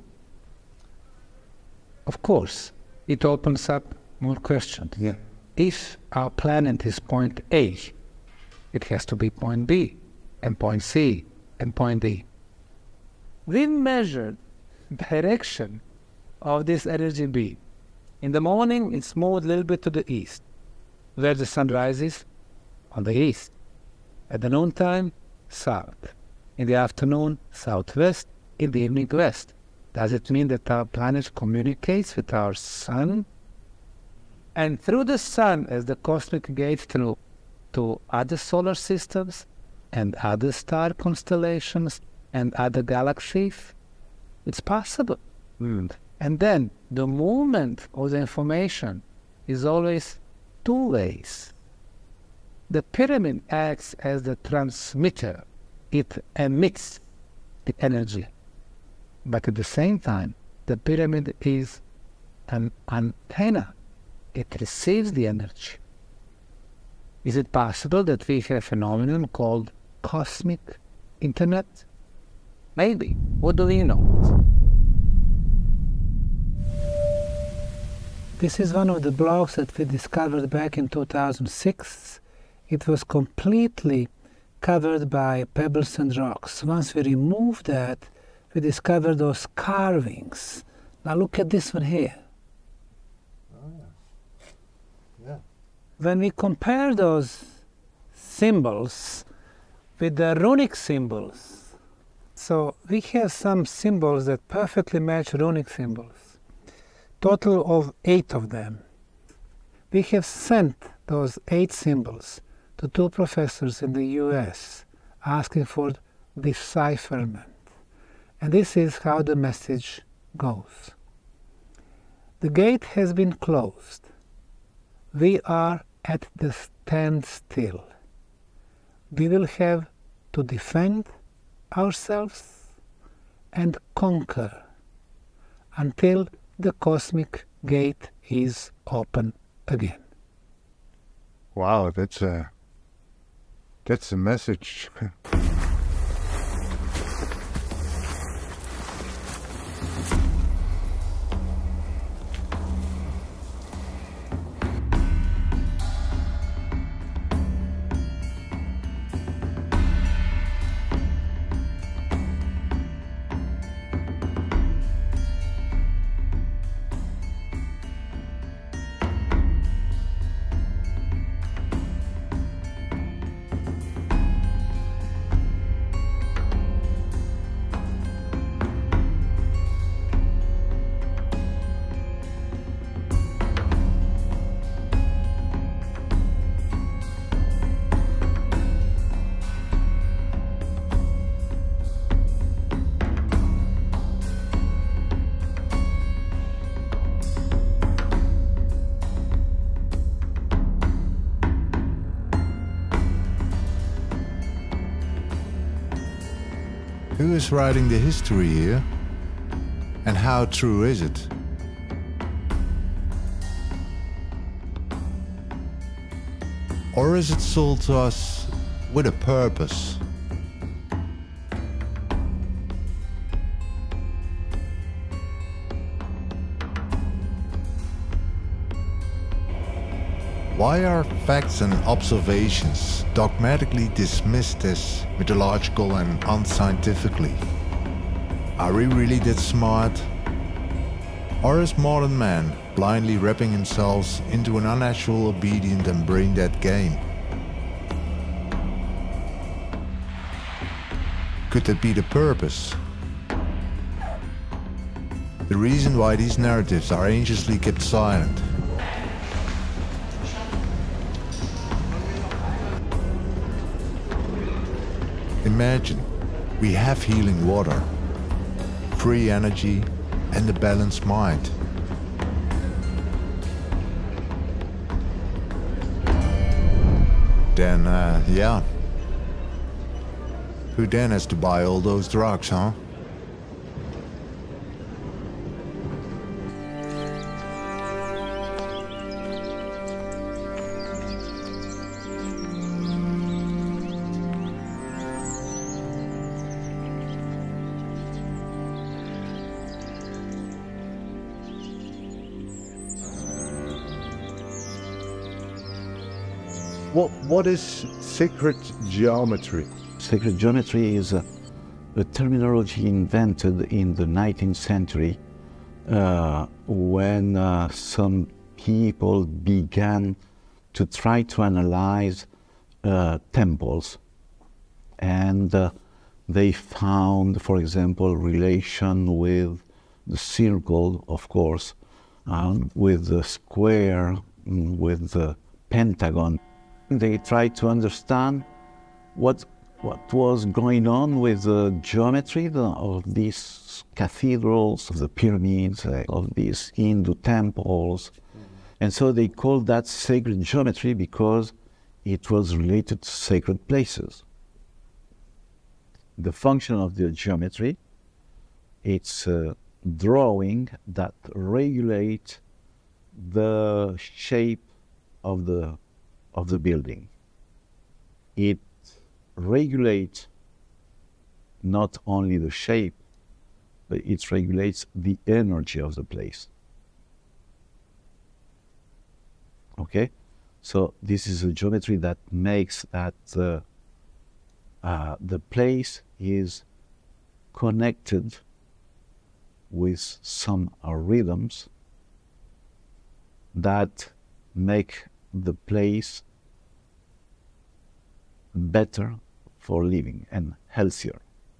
Of course, it opens up more questions. Yeah. If our planet is point A, it has to be point B, and point C, and point D. We measured direction of this energy beam. In the morning, it's moved a little bit to the east, where the sun rises, on the east. At the noontime, south. In the afternoon, southwest. In the evening, west. Does it mean that our planet communicates with our sun? And through the sun, as the cosmic gate through to other solar systems, and other star constellations, and other galaxies, it's possible. And then the movement of the information is always two ways. The pyramid acts as the transmitter. It emits the energy. But at the same time, the pyramid is an antenna. It receives the energy. Is it possible that we have a phenomenon called cosmic internet? Maybe. What do we know? This is one of the blocks that we discovered back in 2006. It was completely covered by pebbles and rocks. Once we removed that, we discovered those carvings. Now look at this one here. When we compare those symbols with the runic symbols, so we have some symbols that perfectly match runic symbols, total of 8 of them. We have sent those 8 symbols to 2 professors in the US asking for decipherment. And this is how the message goes. The gate has been closed. We are at the standstill. We will have to defend ourselves and conquer until the cosmic gate is open again. Wow, that's a message. Who is writing the history here? And how true is it? Or is it sold to us with a purpose? Why are facts and observations dogmatically dismissed as mythological and unscientifically? Are we really that smart? Or is modern man blindly wrapping himself into an unnatural, obedient and brain-dead game? Could that be the purpose? The reason why these narratives are anxiously kept silent? Imagine, we have healing water, free energy and a balanced mind. Then, yeah. Who then has to buy all those drugs, huh? What is sacred geometry? Sacred geometry is a terminology invented in the 19th century when some people began to try to analyze temples, and they found, for example, relation with the circle, of course, with the square, with the pentagon. They tried to understand what was going on with the geometry of these cathedrals, of the pyramids, of these Hindu temples. And so they called that sacred geometry because it was related to sacred places. The function of the geometry, it's a drawing that regulates the shape of the building. It regulates not only the shape, but it regulates the energy of the place. Okay? So this is a geometry that makes that the place is connected with some rhythms that make the place better for living and healthier.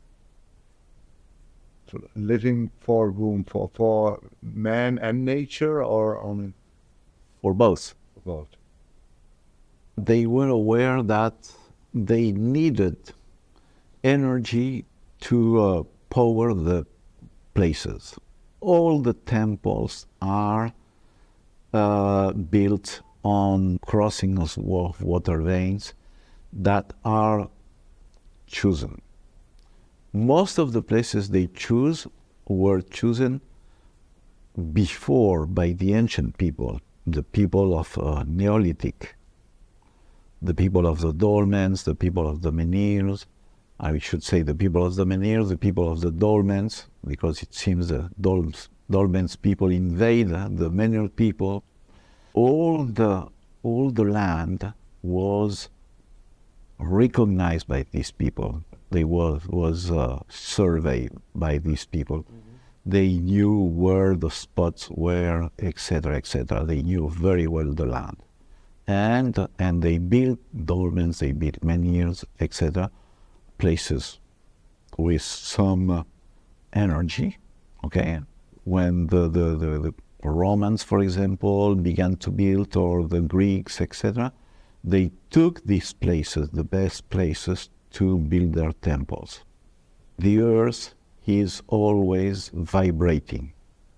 So living for whom? For man and nature, or only? For both. For both. They were aware that they needed energy to power the places. All the temples are built on crossings of water veins that are chosen. Most of the places they choose were chosen before by the ancient people, the people of Neolithic, the people of the Dolmens, the people of the Menhirs. I should say the people of the Menhirs, the people of the Dolmens, because it seems the Dolmens people invade the Menhir people. All the land was recognized by these people. They was surveyed by these people. They knew where the spots were, etc., etc. They knew very well the land, and they built dolmens, they built menhirs, etc. Places with some energy. Okay, when the Romans, for example, began to build, or the Greeks, etc., they took these places, the best places, to build their temples. The earth is always vibrating.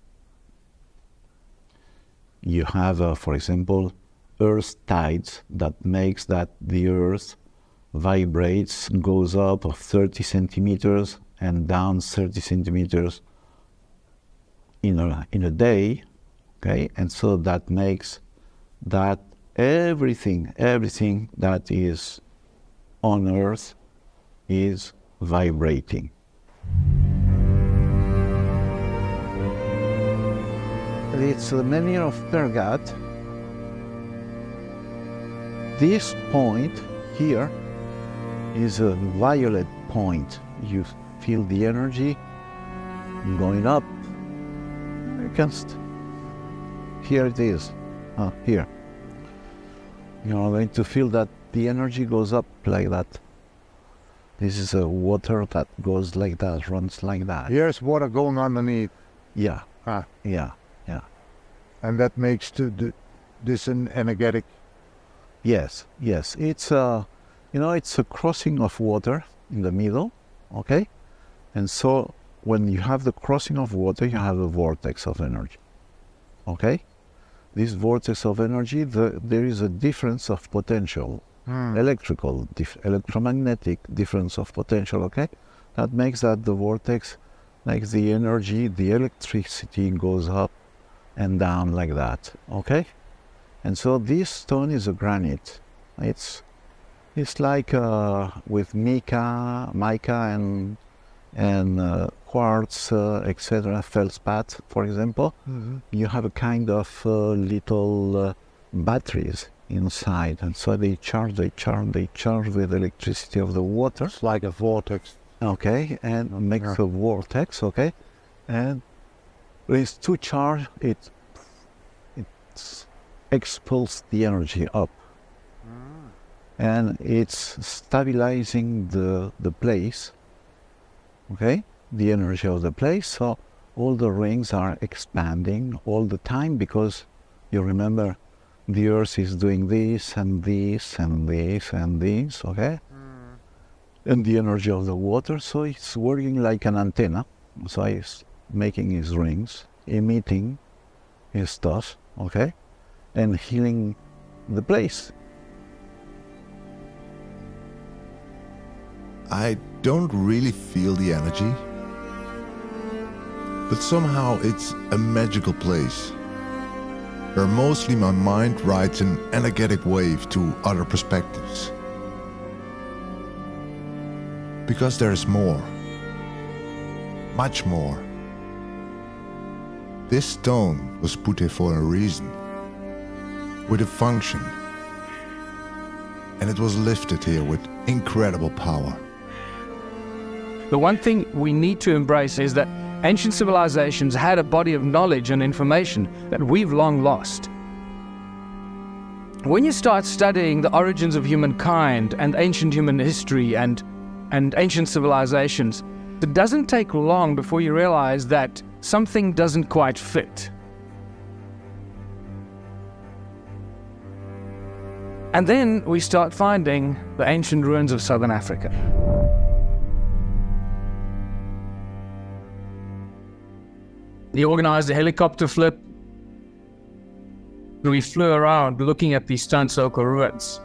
You have, for example, earth tides that makes that the earth vibrates, goes up 30 centimeters and down 30 centimeters in a day. Okay, and so that makes that everything that is on Earth is vibrating. It's the menhir of Pergat. this point here is a violet point. You feel the energy going up. Here it is, here. You're going to feel that the energy goes up like that. This is a water that goes like that, runs like that. Here's water going underneath. Yeah. Ah. Yeah. And that makes this an energetic. Yes. It's it's a crossing of water in the middle, okay? And so when you have the crossing of water, you have a vortex of energy, okay? This vortex of energy, there is a difference of potential, electromagnetic difference of potential, okay? That makes that the vortex, like the energy, the electricity goes up and down like that, okay? And so this stone is a granite. It's like with mica and quartz, etc., feldspar, for example. You have a kind of little batteries inside, and so they charge with electricity of the water. It's like a vortex. Okay, and makes a vortex, okay? And when it's too charged, it expels the energy up. And it's stabilizing the place, okay? The energy of the place, so all the rings are expanding all the time, because you remember the earth is doing this and this and this and this, okay? And the energy of the water, so it's working like an antenna. So it's making its rings, emitting its stuff, okay? And healing the place. I don't really feel the energy, but somehow it's a magical place, where mostly my mind rides an energetic wave to other perspectives. Because there is more, much more. This stone was put here for a reason, with a function, and it was lifted here with incredible power. The one thing we need to embrace is that ancient civilizations had a body of knowledge and information that we've long lost. When you start studying the origins of humankind and ancient human history and ancient civilizations, it doesn't take long before you realize that something doesn't quite fit. And then we start finding the ancient ruins of southern Africa. He organized a helicopter flip. We flew around looking at these stone circle ruins.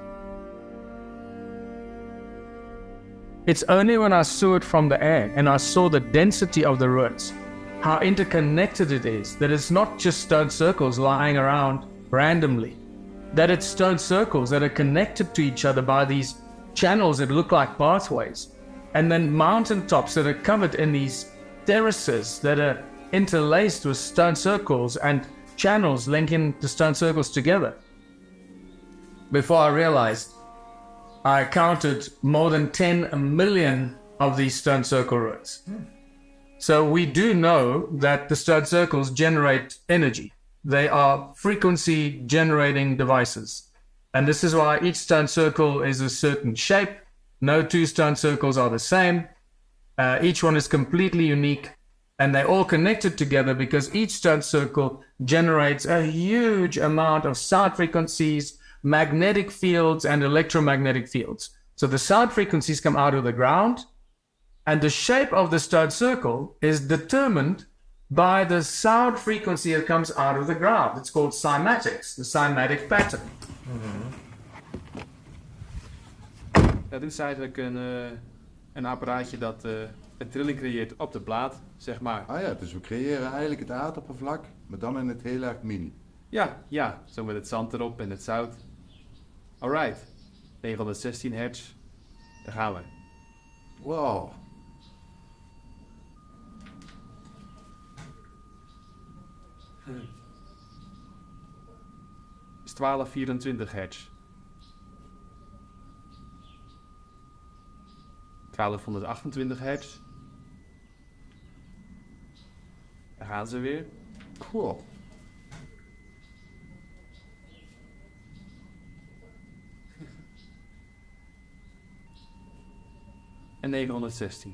It's only when I saw it from the air and I saw the density of the ruins, how interconnected it is, that it's not just stone circles lying around randomly, that it's stone circles that are connected to each other by these channels that look like pathways, and then mountaintops that are covered in these terraces that are interlaced with stone circles and channels linking the stone circles together. Before I realized, I counted more than 10 million of these stone circle ruins. So we do know that the stone circles generate energy. They are frequency generating devices. And this is why each stone circle is a certain shape. No two stone circles are the same. Each one is completely unique. And they're all connected together because each stone circle generates a huge amount of sound frequencies, magnetic fields, and electromagnetic fields. So the sound frequencies come out of the ground, and the shape of the stone circle is determined by the sound frequency that comes out of the ground. It's called cymatics, the cymatic pattern. Dat is eigenlijk een apparaatje dat een trilling creëert op de plaat, zeg maar. Ah ja, dus we creëren eigenlijk het aardoppervlak, maar dan in het heel erg mini. Ja, zo met het zand erop en het zout. Alright, 916 hertz, daar gaan we. Wow. Is 1224 hertz. 1228 hertz. Daar gaan ze weer. Cool. En 916.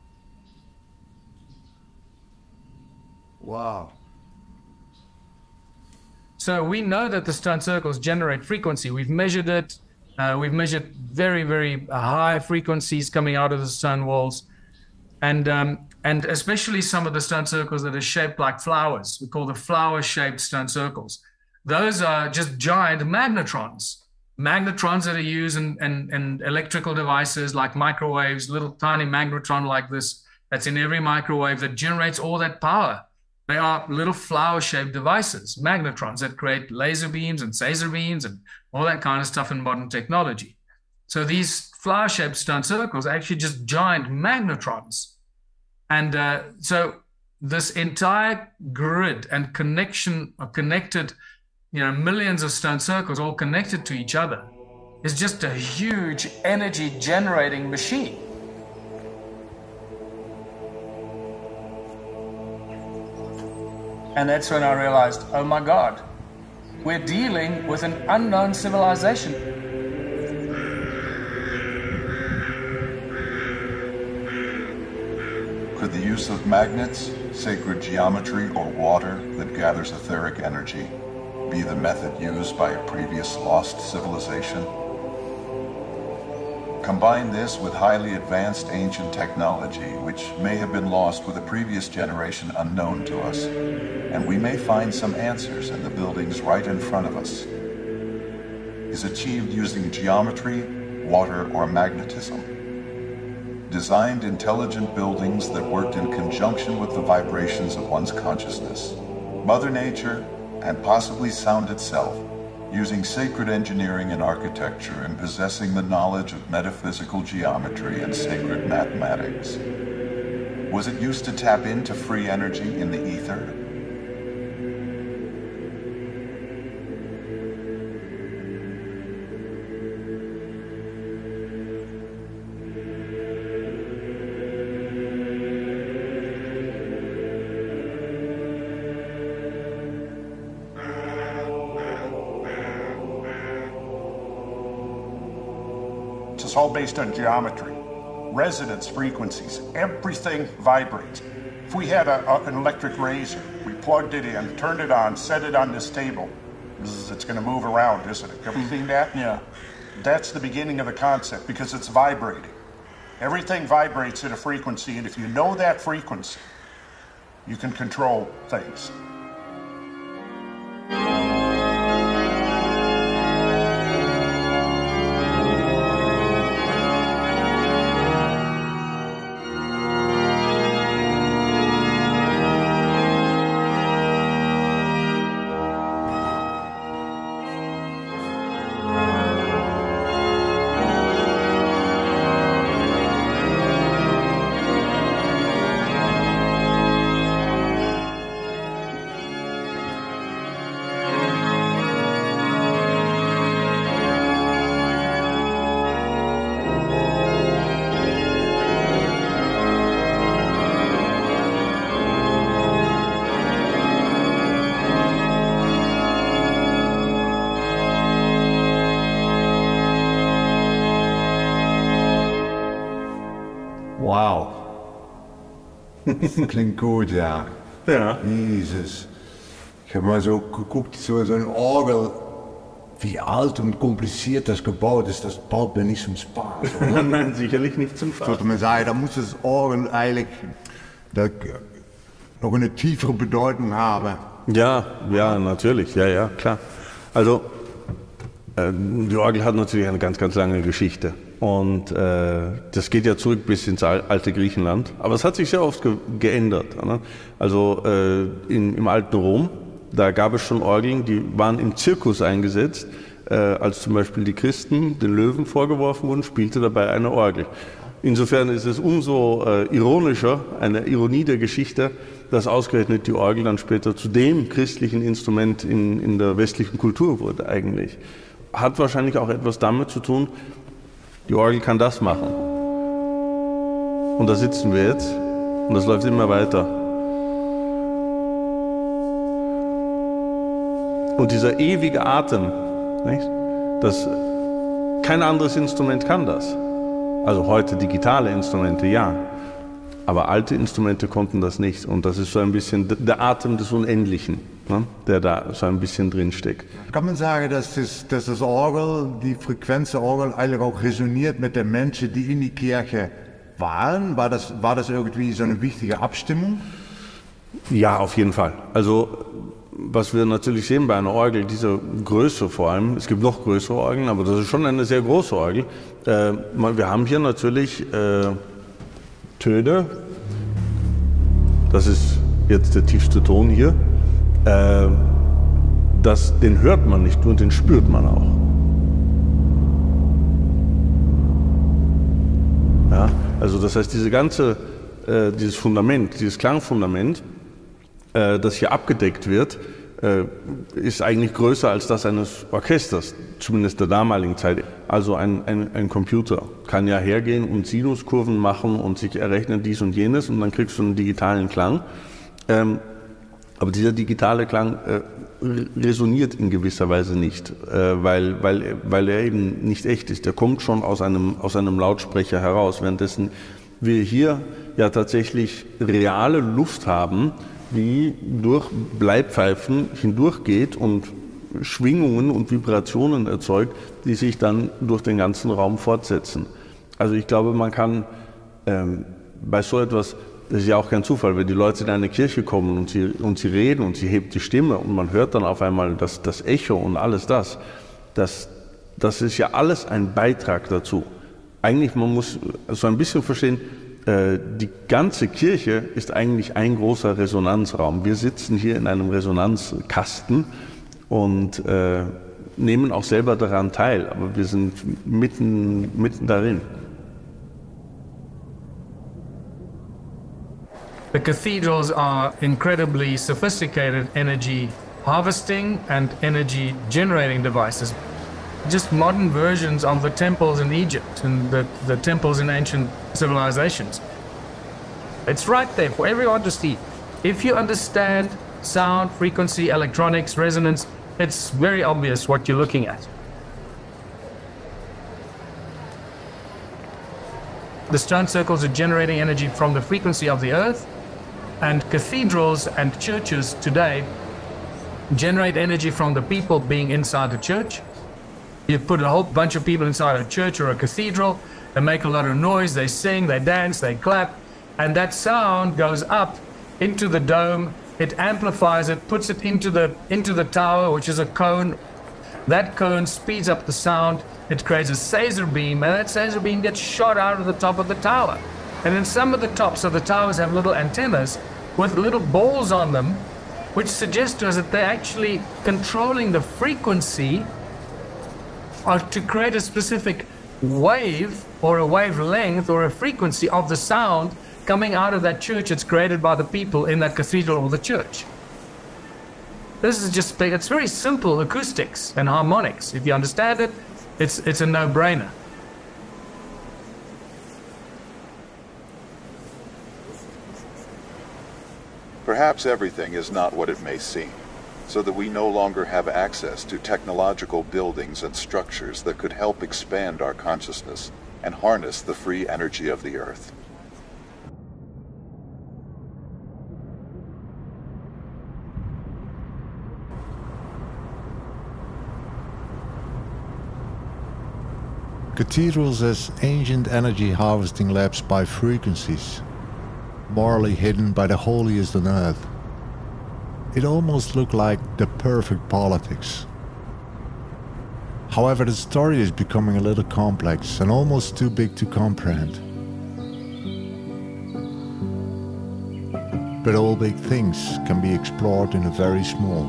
Wow. So we know that the stone circles generate frequency. We've measured it. We've measured very, very high frequencies coming out of the stone walls. And especially some of the stone circles that are shaped like flowers. We call the flower-shaped stone circles. Those are just giant magnetrons. Magnetrons that are used in electrical devices like microwaves, little tiny magnetron like this that's in every microwave that generates all that power. They are little flower-shaped devices, magnetrons that create laser beams and phaser beams and all that kind of stuff in modern technology. So these flower-shaped stone circles are actually just giant magnetrons. And so this entire grid and connection are connected, millions of stone circles all connected to each other is just a huge energy generating machine. And that's when I realized, oh my God, we're dealing with an unknown civilization. Could the use of magnets, sacred geometry, or water that gathers etheric energy be the method used by a previous lost civilization? Combine this with highly advanced ancient technology, which may have been lost with a previous generation unknown to us, and we may find some answers in the buildings right in front of us. Is achieved using geometry, water, or magnetism. Designed intelligent buildings that worked in conjunction with the vibrations of one's consciousness, Mother Nature, and possibly sound itself, using sacred engineering and architecture and possessing the knowledge of metaphysical geometry and sacred mathematics. Was it used to tap into free energy in the ether? It's all based on geometry, resonance frequencies, everything vibrates. If we had an electric razor, we plugged it in, turned it on, set it on this table, it's going to move around, isn't it? Ever seen that? Yeah. That's the beginning of the concept because it's vibrating. Everything vibrates at a frequency, and if you know that frequency, you can control things. Wauw. Klinkt goed, ja. Ja. Jezus. Ich habe mal so geguckt, so ein Orgel, wie alt und kompliziert das gebaut ist, das baut mir nicht zum Spaß. Oder? Nein, sicherlich nicht zum Spaß. Ich würde mal sagen, da muss das Orgel eigentlich noch eine tiefere Bedeutung haben. Ja, ja, natürlich, ja, klar. Also, die Orgel hat natürlich eine ganz, ganz lange Geschichte. Und das geht ja zurück bis ins alte Griechenland. Aber es hat sich sehr oft geändert. Ne? Also im alten Rom, da gab es schon Orgeln, die waren im Zirkus eingesetzt. Als zum Beispiel die Christen den Löwen vorgeworfen wurden, spielte dabei eine Orgel. Insofern ist es umso ironischer, eine Ironie der Geschichte, dass ausgerechnet die Orgel dann später zu dem christlichen Instrument in der westlichen Kultur wurde eigentlich. Hat wahrscheinlich auch etwas damit zu tun, die Orgel kann das machen. Und da sitzen wir jetzt und das läuft immer weiter. Und dieser ewige Atem, nicht? Kein anderes Instrument kann das. Also heute digitale Instrumente, ja. Aber alte Instrumente konnten das nicht. Und das ist so ein bisschen der Atem des Unendlichen, ne? Der da so ein bisschen drin steckt. Kann man sagen, dass das Orgel, die Frequenz der Orgel eigentlich auch resoniert mit den Menschen, die in die Kirche waren? War das irgendwie so eine wichtige Abstimmung? Ja, auf jeden Fall. Also was wir natürlich sehen bei einer Orgel, dieser Größe vor allem, es gibt noch größere Orgeln, aber das ist schon eine sehr große Orgel. Wir haben hier natürlich Töne, das ist jetzt der tiefste Ton hier, den hört man nicht nur, den spürt man auch. Ja, also das heißt, dieses Fundament, dieses Klangfundament, das hier abgedeckt wird, ist eigentlich größer als das eines Orchesters, zumindest der damaligen Zeit. Also ein Computer kann ja hergehen und Sinuskurven machen und sich errechnen dies und jenes und dann kriegst du einen digitalen Klang. Aber dieser digitale Klang resoniert in gewisser Weise nicht, weil er eben nicht echt ist. Der kommt schon aus einem Lautsprecher heraus, währenddessen wir hier ja tatsächlich reale Luft haben, die durch Bleipfeifen hindurchgeht und Schwingungen und Vibrationen erzeugt, die sich dann durch den ganzen Raum fortsetzen. Also ich glaube, man kann bei so etwas, das ist ja auch kein Zufall, wenn die Leute in eine Kirche kommen und sie reden und sie hebt die Stimme und man hört dann auf einmal das Echo und alles das ist ja alles ein Beitrag dazu. Eigentlich, man muss so ein bisschen verstehen, die ganze Kirche ist eigentlich ein großer Resonanzraum. Wir sitzen hier in einem Resonanzkasten und nehmen auch selber daran teil, aber wir sind mitten darin. The cathedrals are incredibly sophisticated energy harvesting and energy generating devices. Just modern versions of the temples in Egypt and the temples in ancient civilizations. It's right there for everyone to see. If you understand sound, frequency, electronics, resonance, it's very obvious what you're looking at. The stone circles are generating energy from the frequency of the earth, and cathedrals and churches today generate energy from the people being inside the church. You put a whole bunch of people inside a church or a cathedral, they make a lot of noise, they sing, they dance, they clap, and that sound goes up into the dome, it amplifies it, puts it into the tower, which is a cone. That cone speeds up the sound, it creates a Caesar beam, and that Caesar beam gets shot out of the top of the tower. And then some of the tops of the towers have little antennas with little balls on them, which suggests to us that they're actually controlling the frequency or to create a specific wave or a wavelength or a frequency of the sound coming out of that church that's created by the people in that cathedral or the church. This is just, it's very simple acoustics and harmonics. If you understand it, it's a no-brainer. Perhaps everything is not what it may seem, so that we no longer have access to technological buildings and structures that could help expand our consciousness and harness the free energy of the earth. Cathedrals as ancient energy harvesting labs by frequencies, morally hidden by the holiest on earth. It almost looked like the perfect politics. However, the story is becoming a little complex and almost too big to comprehend. But all big things can be explored in a very small.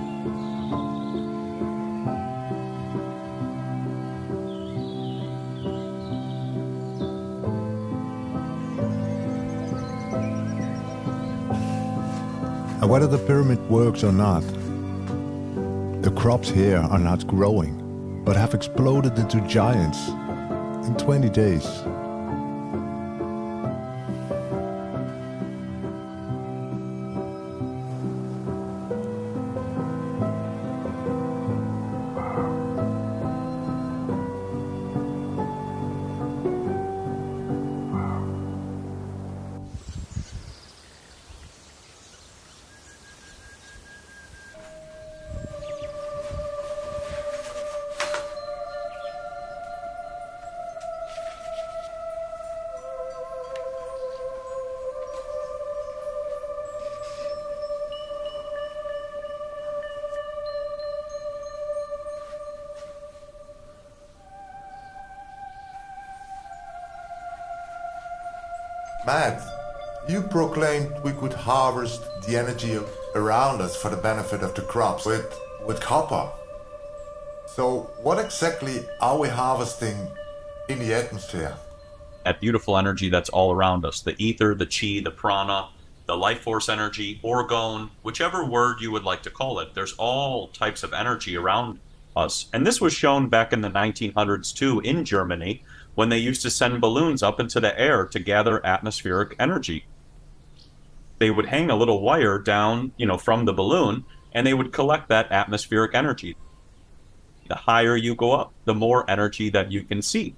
And whether the pyramid works or not, the crops here are not growing, but have exploded into giants in 20 days. Matt, you proclaimed we could harvest the energy around us for the benefit of the crops with copper. So what exactly are we harvesting in the atmosphere? That beautiful energy that's all around us, the ether, the chi, the prana, the life force energy, orgone, whichever word you would like to call it. There's all types of energy around us. And this was shown back in the 1900s too in Germany, when they used to send balloons up into the air to gather atmospheric energy. They would hang a little wire down, from the balloon, and they would collect that atmospheric energy. The higher you go up, the more energy that you can see.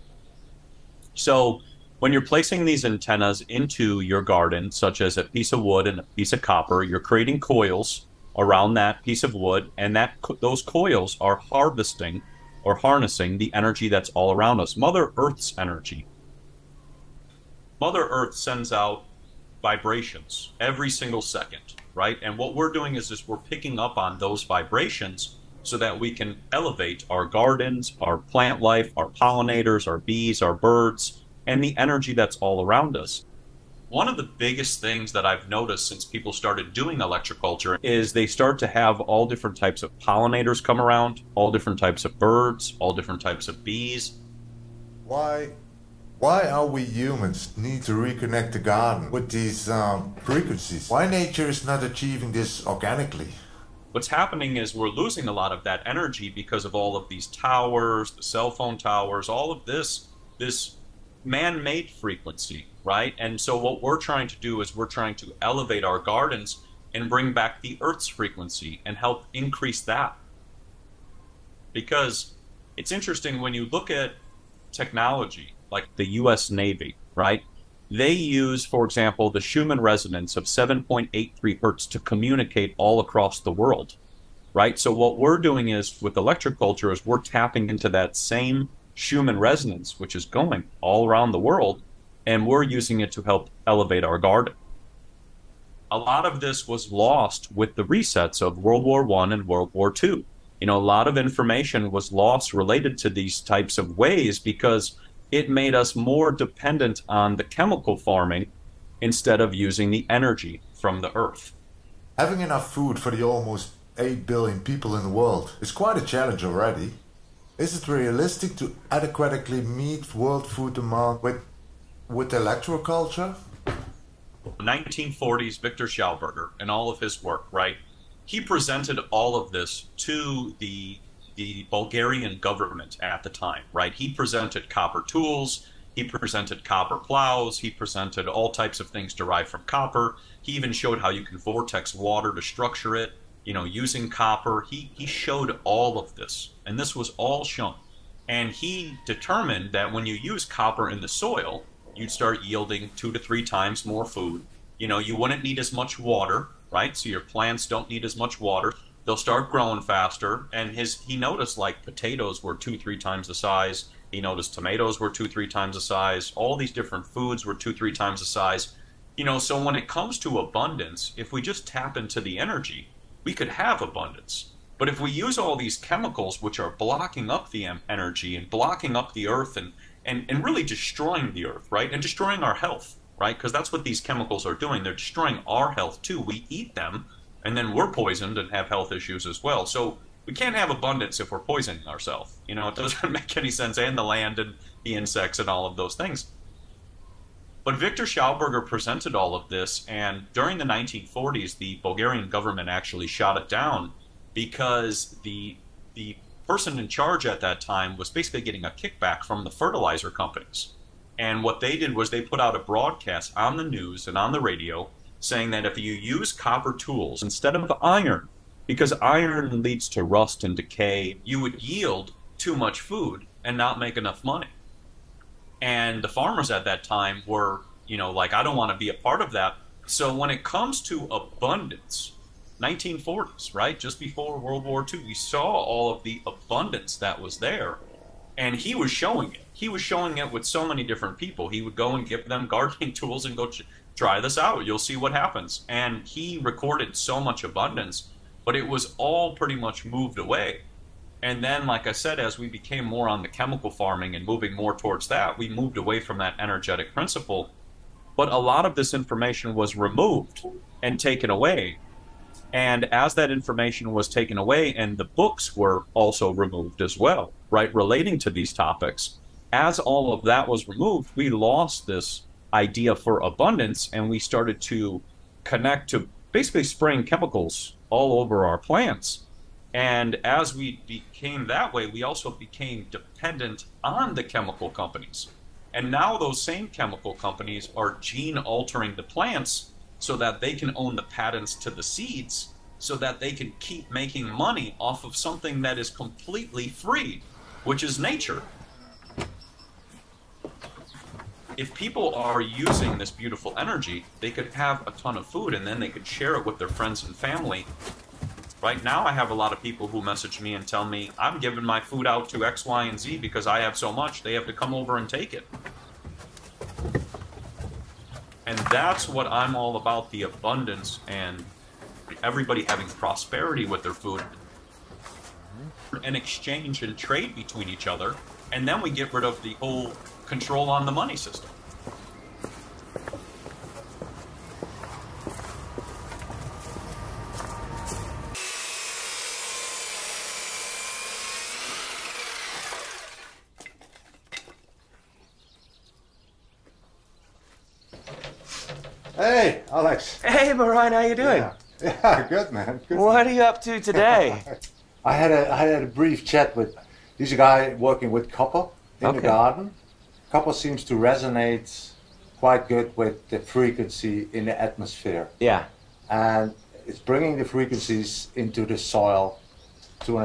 So when you're placing these antennas into your garden, such as a piece of wood and a piece of copper, you're creating coils around that piece of wood, and those coils are harvesting or harnessing the energy that's all around us, Mother Earth's energy. Mother Earth sends out vibrations every single second, right? And what we're doing is we're picking up on those vibrations so that we can elevate our gardens, our plant life, our pollinators, our bees, our birds, and the energy that's all around us. One of the biggest things that I've noticed since people started doing electroculture is they start to have all different types of pollinators come around, all different types of birds, all different types of bees. Why are we humans need to reconnect the garden with these frequencies? Why nature is not achieving this organically? What's happening is we're losing a lot of that energy because of all of these towers, the cell phone towers, all of this man-made frequency, right? And so what we're trying to do is we're trying to elevate our gardens and bring back the Earth's frequency and help increase that. Because it's interesting when you look at technology, like the US Navy, right? They use, for example, the Schumann resonance of 7.83 hertz to communicate all across the world, right? So what we're doing is, with electroculture, is we're tapping into that same Schumann resonance, which is going all around the world, and we're using it to help elevate our garden. A lot of this was lost with the resets of World War I and World War II. A lot of information was lost related to these types of ways because it made us more dependent on the chemical farming instead of using the energy from the earth. Having enough food for the almost 8 billion people in the world is quite a challenge already. Is it realistic to adequately meet world food demand with electroculture? 1940s, Victor Schauberger and all of his work, right? He presented all of this to the Bulgarian government at the time, right? He presented copper tools, he presented copper plows, he presented all types of things derived from copper. He even showed how you can vortex water to structure it, using copper. He showed all of this, and this was all shown. And he determined that when you use copper in the soil, you'd start yielding 2 to 3 times more food. You wouldn't need as much water, right? So your plants don't need as much water. They'll start growing faster. And he noticed like potatoes were 2-3 times the size. He noticed tomatoes were 2-3 times the size. All these different foods were 2-3 times the size. So when it comes to abundance, if we just tap into the energy, we could have abundance. But if we use all these chemicals which are blocking up the energy and blocking up the earth and really destroying the earth, right? And destroying our health, right? Because that's what these chemicals are doing. They're destroying our health too. We eat them, and then we're poisoned and have health issues as well. So we can't have abundance if we're poisoning ourselves. It doesn't make any sense, and the land and the insects and all of those things. But Victor Schauberger presented all of this, and during the 1940s, the Bulgarian government actually shot it down because the person in charge at that time was basically getting a kickback from the fertilizer companies. And what they did was they put out a broadcast on the news and on the radio saying that if you use copper tools instead of iron, because iron leads to rust and decay, you would yield too much food and not make enough money. And the farmers at that time were, like, I don't want to be a part of that. So when it comes to abundance, 1940s, right, just before World War II, we saw all of the abundance that was there. And he was showing it. He was showing it with so many different people. He would go and give them gardening tools and go, try this out. You'll see what happens. And he recorded so much abundance, but it was all pretty much moved away. And then, like I said, as we became more on the chemical farming and moving more towards that, we moved away from that energetic principle. But a lot of this information was removed and taken away. And as that information was taken away, and the books were also removed as well, right, relating to these topics, as all of that was removed, we lost this idea for abundance, and we started to connect to basically spraying chemicals all over our plants. And as we became that way, we also became dependent on the chemical companies. And now those same chemical companies are gene altering the plants so that they can own the patents to the seeds, so that they can keep making money off of something that is completely free, which is nature. If people are using this beautiful energy, they could have a ton of food and then they could share it with their friends and family. Right now I have a lot of people who message me and tell me, I'm giving my food out to X, Y, and Z because I have so much, they have to come over and take it. And that's what I'm all about, the abundance and everybody having prosperity with their food and exchange and trade between each other. And then we get rid of the whole control on the money system. Hey, Alex. Hey, Marijn, how you doing? Yeah, good, man. Good. What are you up to today? I had a brief chat with this guy working with copper in the garden. Copper seems to resonate quite good with the frequency in the atmosphere. Yeah. And it's bringing the frequencies into the soil. In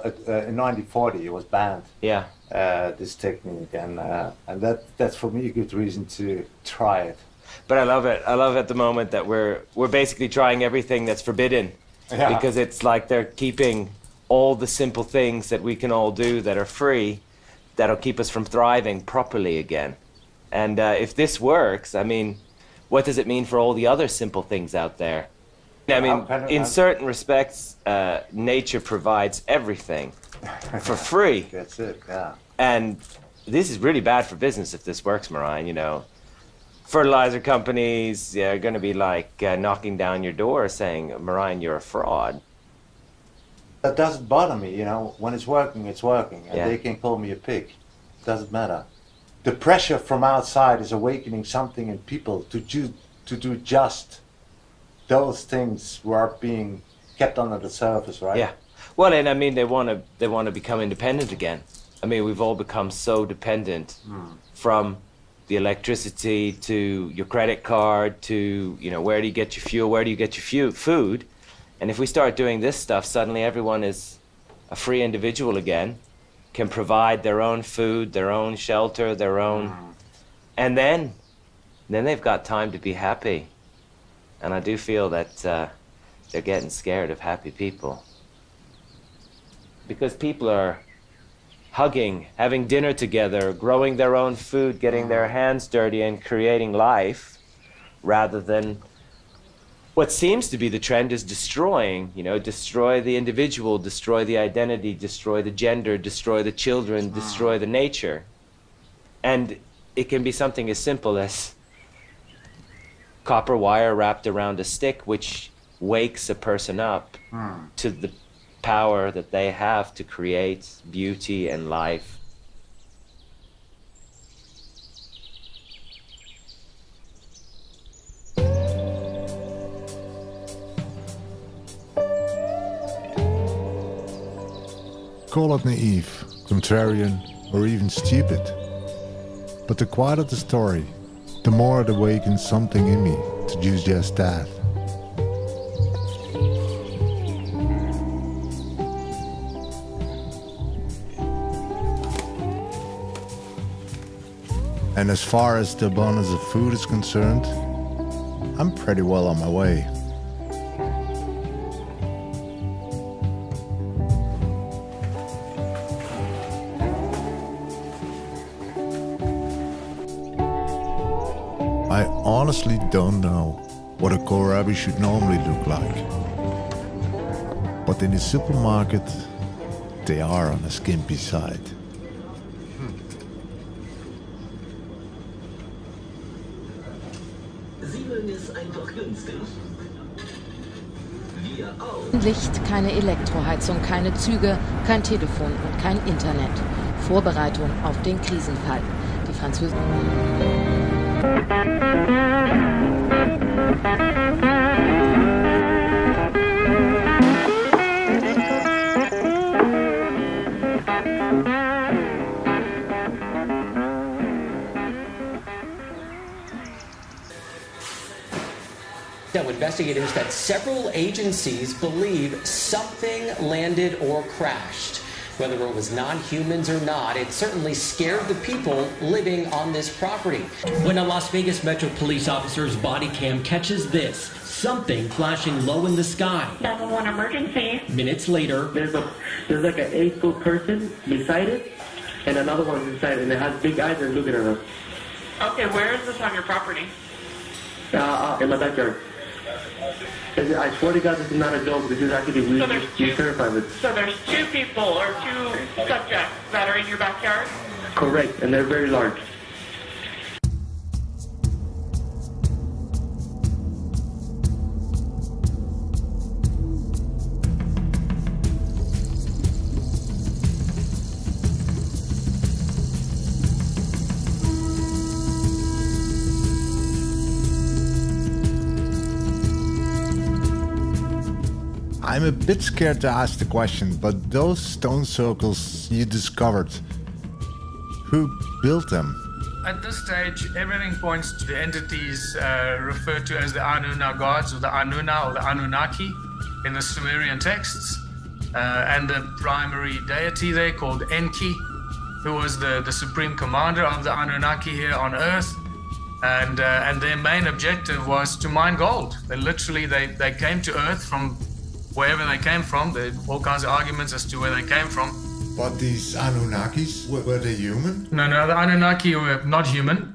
1940, it was banned. Yeah. This technique, and that's for me a good reason to try it. But I love it. I love at the moment that we're basically trying everything that's forbidden, because it's like they're keeping all the simple things that we can all do that are free, that'll keep us from thriving properly again. And if this works, I mean, what does it mean for all the other simple things out there? I mean, in certain respects, nature provides everything for free. That's it, yeah. And this is really bad for business if this works, Marijn, you know. Fertilizer companies are going to be like knocking down your door saying, Marijn, you're a fraud. That doesn't bother me, you know. When it's working, it's working. And Yeah. they can call me a pig. Doesn't matter. The pressure from outside is awakening something in people to do just those things who are being kept under the surface, right? Yeah. Well, and I mean, they want to become independent again. I mean, we've all become so dependent from the electricity to your credit card to, you know, where do you get your fuel, where do you get your food? And if we start doing this stuff, suddenly everyone is a free individual again, can provide their own food, their own shelter, their own... And then they've got time to be happy. And I do feel that they're getting scared of happy people. Because people are hugging, having dinner together, growing their own food, getting their hands dirty and creating life, rather than what seems to be the trend is destroying, you know, destroy the individual, destroy the identity, destroy the gender, destroy the children, destroy the nature. And it can be something as simple as copper wire wrapped around a stick, which wakes a person up to the power that they have to create beauty and life. Call it naive, contrarian, or even stupid. But the quieter the story, the more it awakens something in me to do just that. And as far as the abundance of food is concerned, I'm pretty well on my way. I honestly don't know what a kohlrabi should normally look like. But in the supermarket, they are on the skimpy side. Licht, keine Elektroheizung, keine Züge, kein Telefon und kein Internet. Vorbereitung auf den Krisenfall. Die Franzosen. Investigators that several agencies believe something landed or crashed. Whether it was non-humans or not, it certainly scared the people living on this property. When a Las Vegas Metro police officer's body cam catches this, something flashing low in the sky. 911 emergency. Minutes later, there's like an 8-foot person beside it, and another one beside it, and it has big eyes and looking at us. Okay, where is this on your property? In my backyard. I swear to God, this is not a joke. This is actually we terrified with. So there's 2 people or 2 subjects that are in your backyard? Correct, and they're very large. I'm a bit scared to ask the question, but those stone circles you discovered, who built them? At this stage, everything points to the entities referred to as the Anuna gods, or the Anuna, or the Anunnaki in the Sumerian texts, and the primary deity there called Enki, who was the supreme commander of the Anunnaki here on Earth. And their main objective was to mine gold. They came to Earth from wherever they came from. There are all kinds of arguments as to where they came from. But these Anunnakis, were they human? No, the Anunnaki were not human.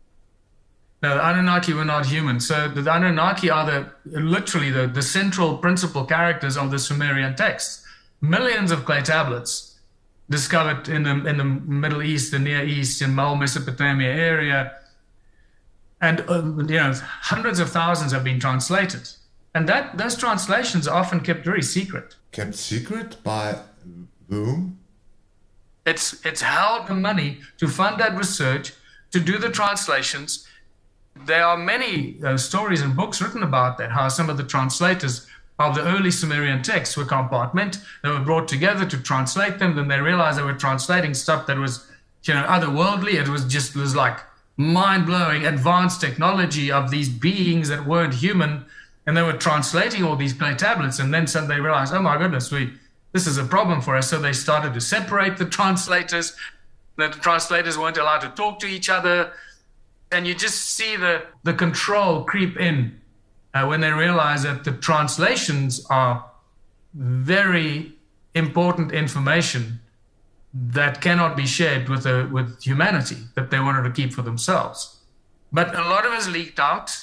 No, the Anunnaki were not human. So the Anunnaki are literally the central principal characters of the Sumerian texts. Millions of clay tablets discovered in the Middle East, the Near East, in Mesopotamia area. And hundreds of thousands have been translated. And those translations are often kept very secret. Kept secret by whom? It's held for money to fund that research, to do the translations. There are many stories and books written about that, how some of the translators of the early Sumerian texts were compartmented. They were brought together to translate them. Then they realized they were translating stuff that was, otherworldly. It was like mind-blowing advanced technology of these beings that weren't human. And they were translating all these clay tablets, and then suddenly they realized, oh my goodness, this is a problem for us. So they started to separate the translators. The translators weren't allowed to talk to each other. And you just see the control creep in when they realize that the translations are very important information that cannot be shared with humanity, that they wanted to keep for themselves. But a lot of it leaked out.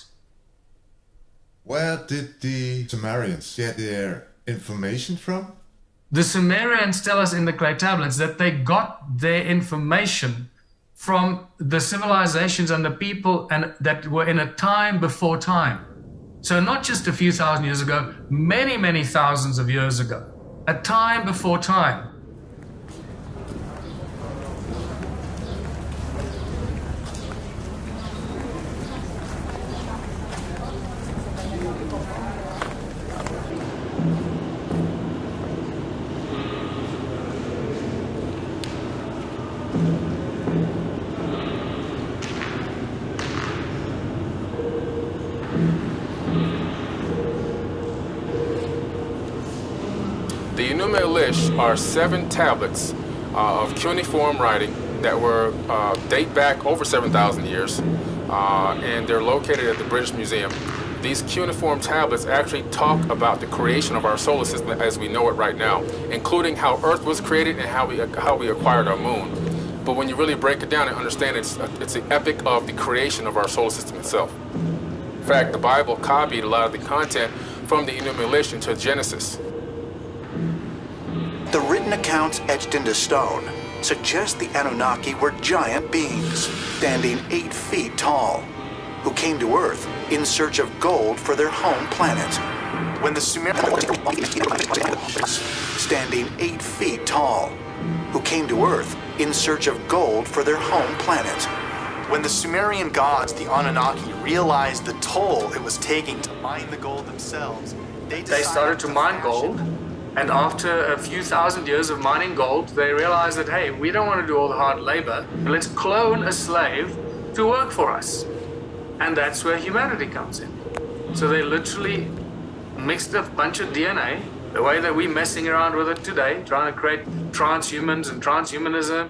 Where did the Sumerians get their information from? The Sumerians tell us in the clay tablets that they got their information from the civilizations and the people that were in a time before time. So not just a few thousand years ago, many, many thousands of years ago. A time before time. The Enuma Elish are 7 tablets of cuneiform writing that date back over 7,000 years, and they're located at the British Museum. These cuneiform tablets actually talk about the creation of our solar system as we know it right now, including how Earth was created and how we acquired our moon. But when you really break it down and understand it's the epic of the creation of our solar system itself. In fact, the Bible copied a lot of the content from the Enuma Elish into Genesis. The written accounts etched into stone suggest the Anunnaki were giant beings, standing 8 feet tall, who came to Earth in search of gold for their home planet. When the Sumerians, standing 8 feet tall, who came to Earth in search of gold for their home planet. When the Sumerian gods, the Anunnaki, realized the toll it was taking to mine the gold themselves, they started to mine gold, and after a few thousand years of mining gold, they realized that, hey, we don't want to do all the hard labor, let's clone a slave to work for us. And that's where humanity comes in. So they literally mixed a bunch of DNA, the way that we're messing around with it today, trying to create transhumans and transhumanism.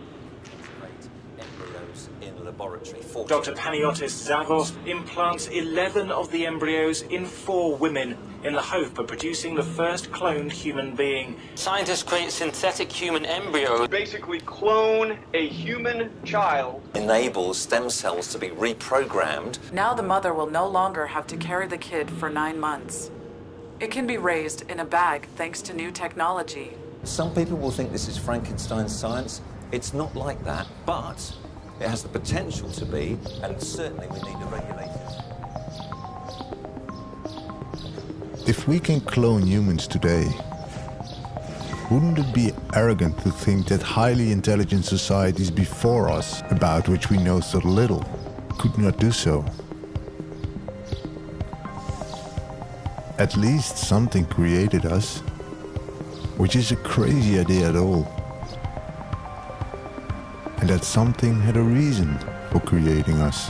Dr. Panagiotis Zavos implants 11 of the embryos in 4 women in the hope of producing the first cloned human being. Scientists create synthetic human embryos. Basically clone a human child. Enables stem cells to be reprogrammed. Now the mother will no longer have to carry the kid for 9 months. It can be raised in a bag thanks to new technology. Some people will think this is Frankenstein's science. It's not like that, but it has the potential to be, and certainly we need the regulators. If we can clone humans today, wouldn't it be arrogant to think that highly intelligent societies before us, about which we know so little, could not do so? At least something created us, which is a crazy idea at all. And that something had a reason for creating us.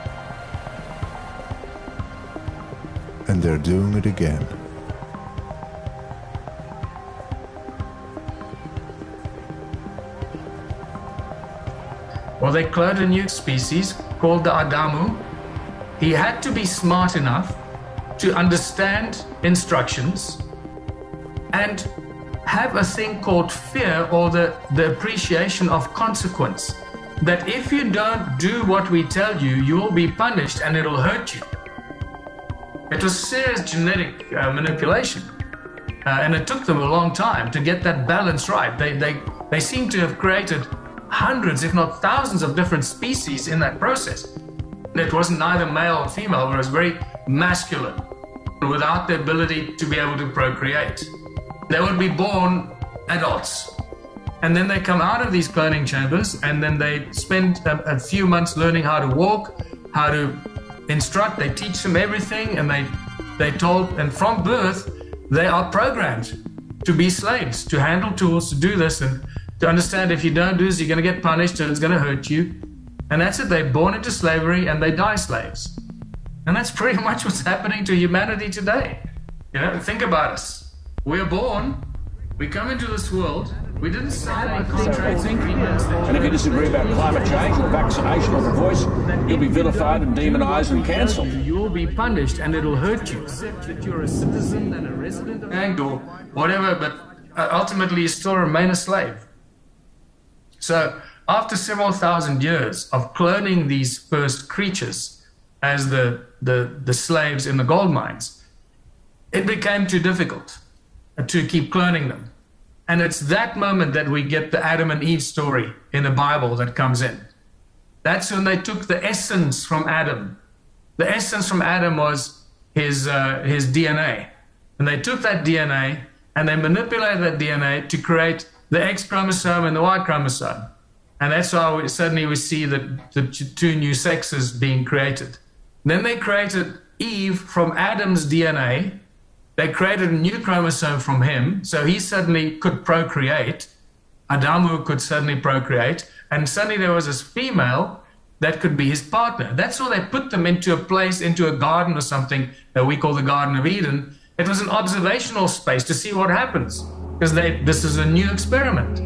And they're doing it again. Well, they cloned a new species called the Adamu. He had to be smart enough to understand instructions and have a thing called fear, or the appreciation of consequence. That if you don't do what we tell you, you will be punished and it'll hurt you. It was serious genetic manipulation. And it took them a long time to get that balance right. They seem to have created hundreds, if not thousands, of different species in that process. It wasn't neither male or female, but it was very masculine, without the ability to be able to procreate. They would be born adults. And then they come out of these cloning chambers, and then they spend a few months learning how to walk, how to instruct. They teach them everything, and they told, and from birth, they are programmed to be slaves, to handle tools, to do this, and to understand if you don't do this, you're going to get punished and it's going to hurt you. And that's it. They're born into slavery and they die slaves. And that's pretty much what's happening to humanity today. You know, think about us. We're born, we come into this world, we didn't sign any contracts, agreements. And if you disagree about climate change or vaccination or the voice, you'll be vilified and demonized and cancelled. You'll be punished and it'll hurt you. That you're a citizen and a resident of Ang or whatever, but ultimately you still remain a slave. So after several thousand years of cloning these first creatures as the slaves in the gold mines, it became too difficult to keep cloning them. And it's that moment that we get the Adam and Eve story in the Bible that comes in. That's when they took the essence from Adam. The essence from Adam was his DNA. And they took that DNA and they manipulated that DNA to create the X chromosome and the Y chromosome. And that's why suddenly we see the two new sexes being created. Then they created Eve from Adam's DNA. They created a new chromosome from him, so he suddenly could procreate. Adamu could suddenly procreate, and suddenly there was this female that could be his partner. That's why they put them into a place, into a garden or something that we call the Garden of Eden. It was an observational space to see what happens, because this is a new experiment.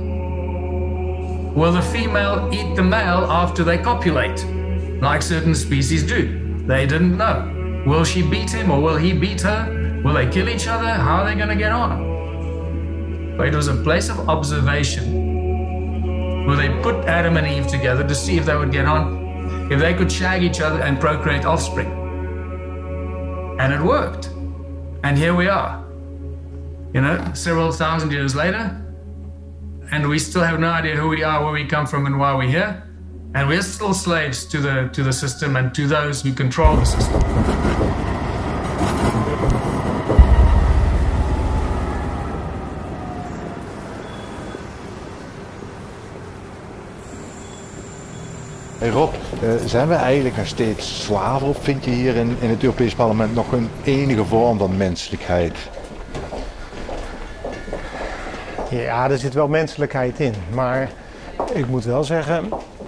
Will the female eat the male after they copulate, like certain species do? They didn't know. Will she beat him or will he beat her? Will they kill each other? How are they going to get on? But it was a place of observation where they put Adam and Eve together to see if they would get on, if they could shag each other and procreate offspring. And it worked. And here we are, you know, several thousand years later, and we still have no idea who we are, where we come from, and why we're here. And we're still slaves to the system and to those who control the system. Rob, zijn we eigenlijk nog steeds slaven of vind je hier in het Europees Parlement nog een enige vorm van menselijkheid? Ja, er zit wel menselijkheid in, maar ik moet wel zeggen,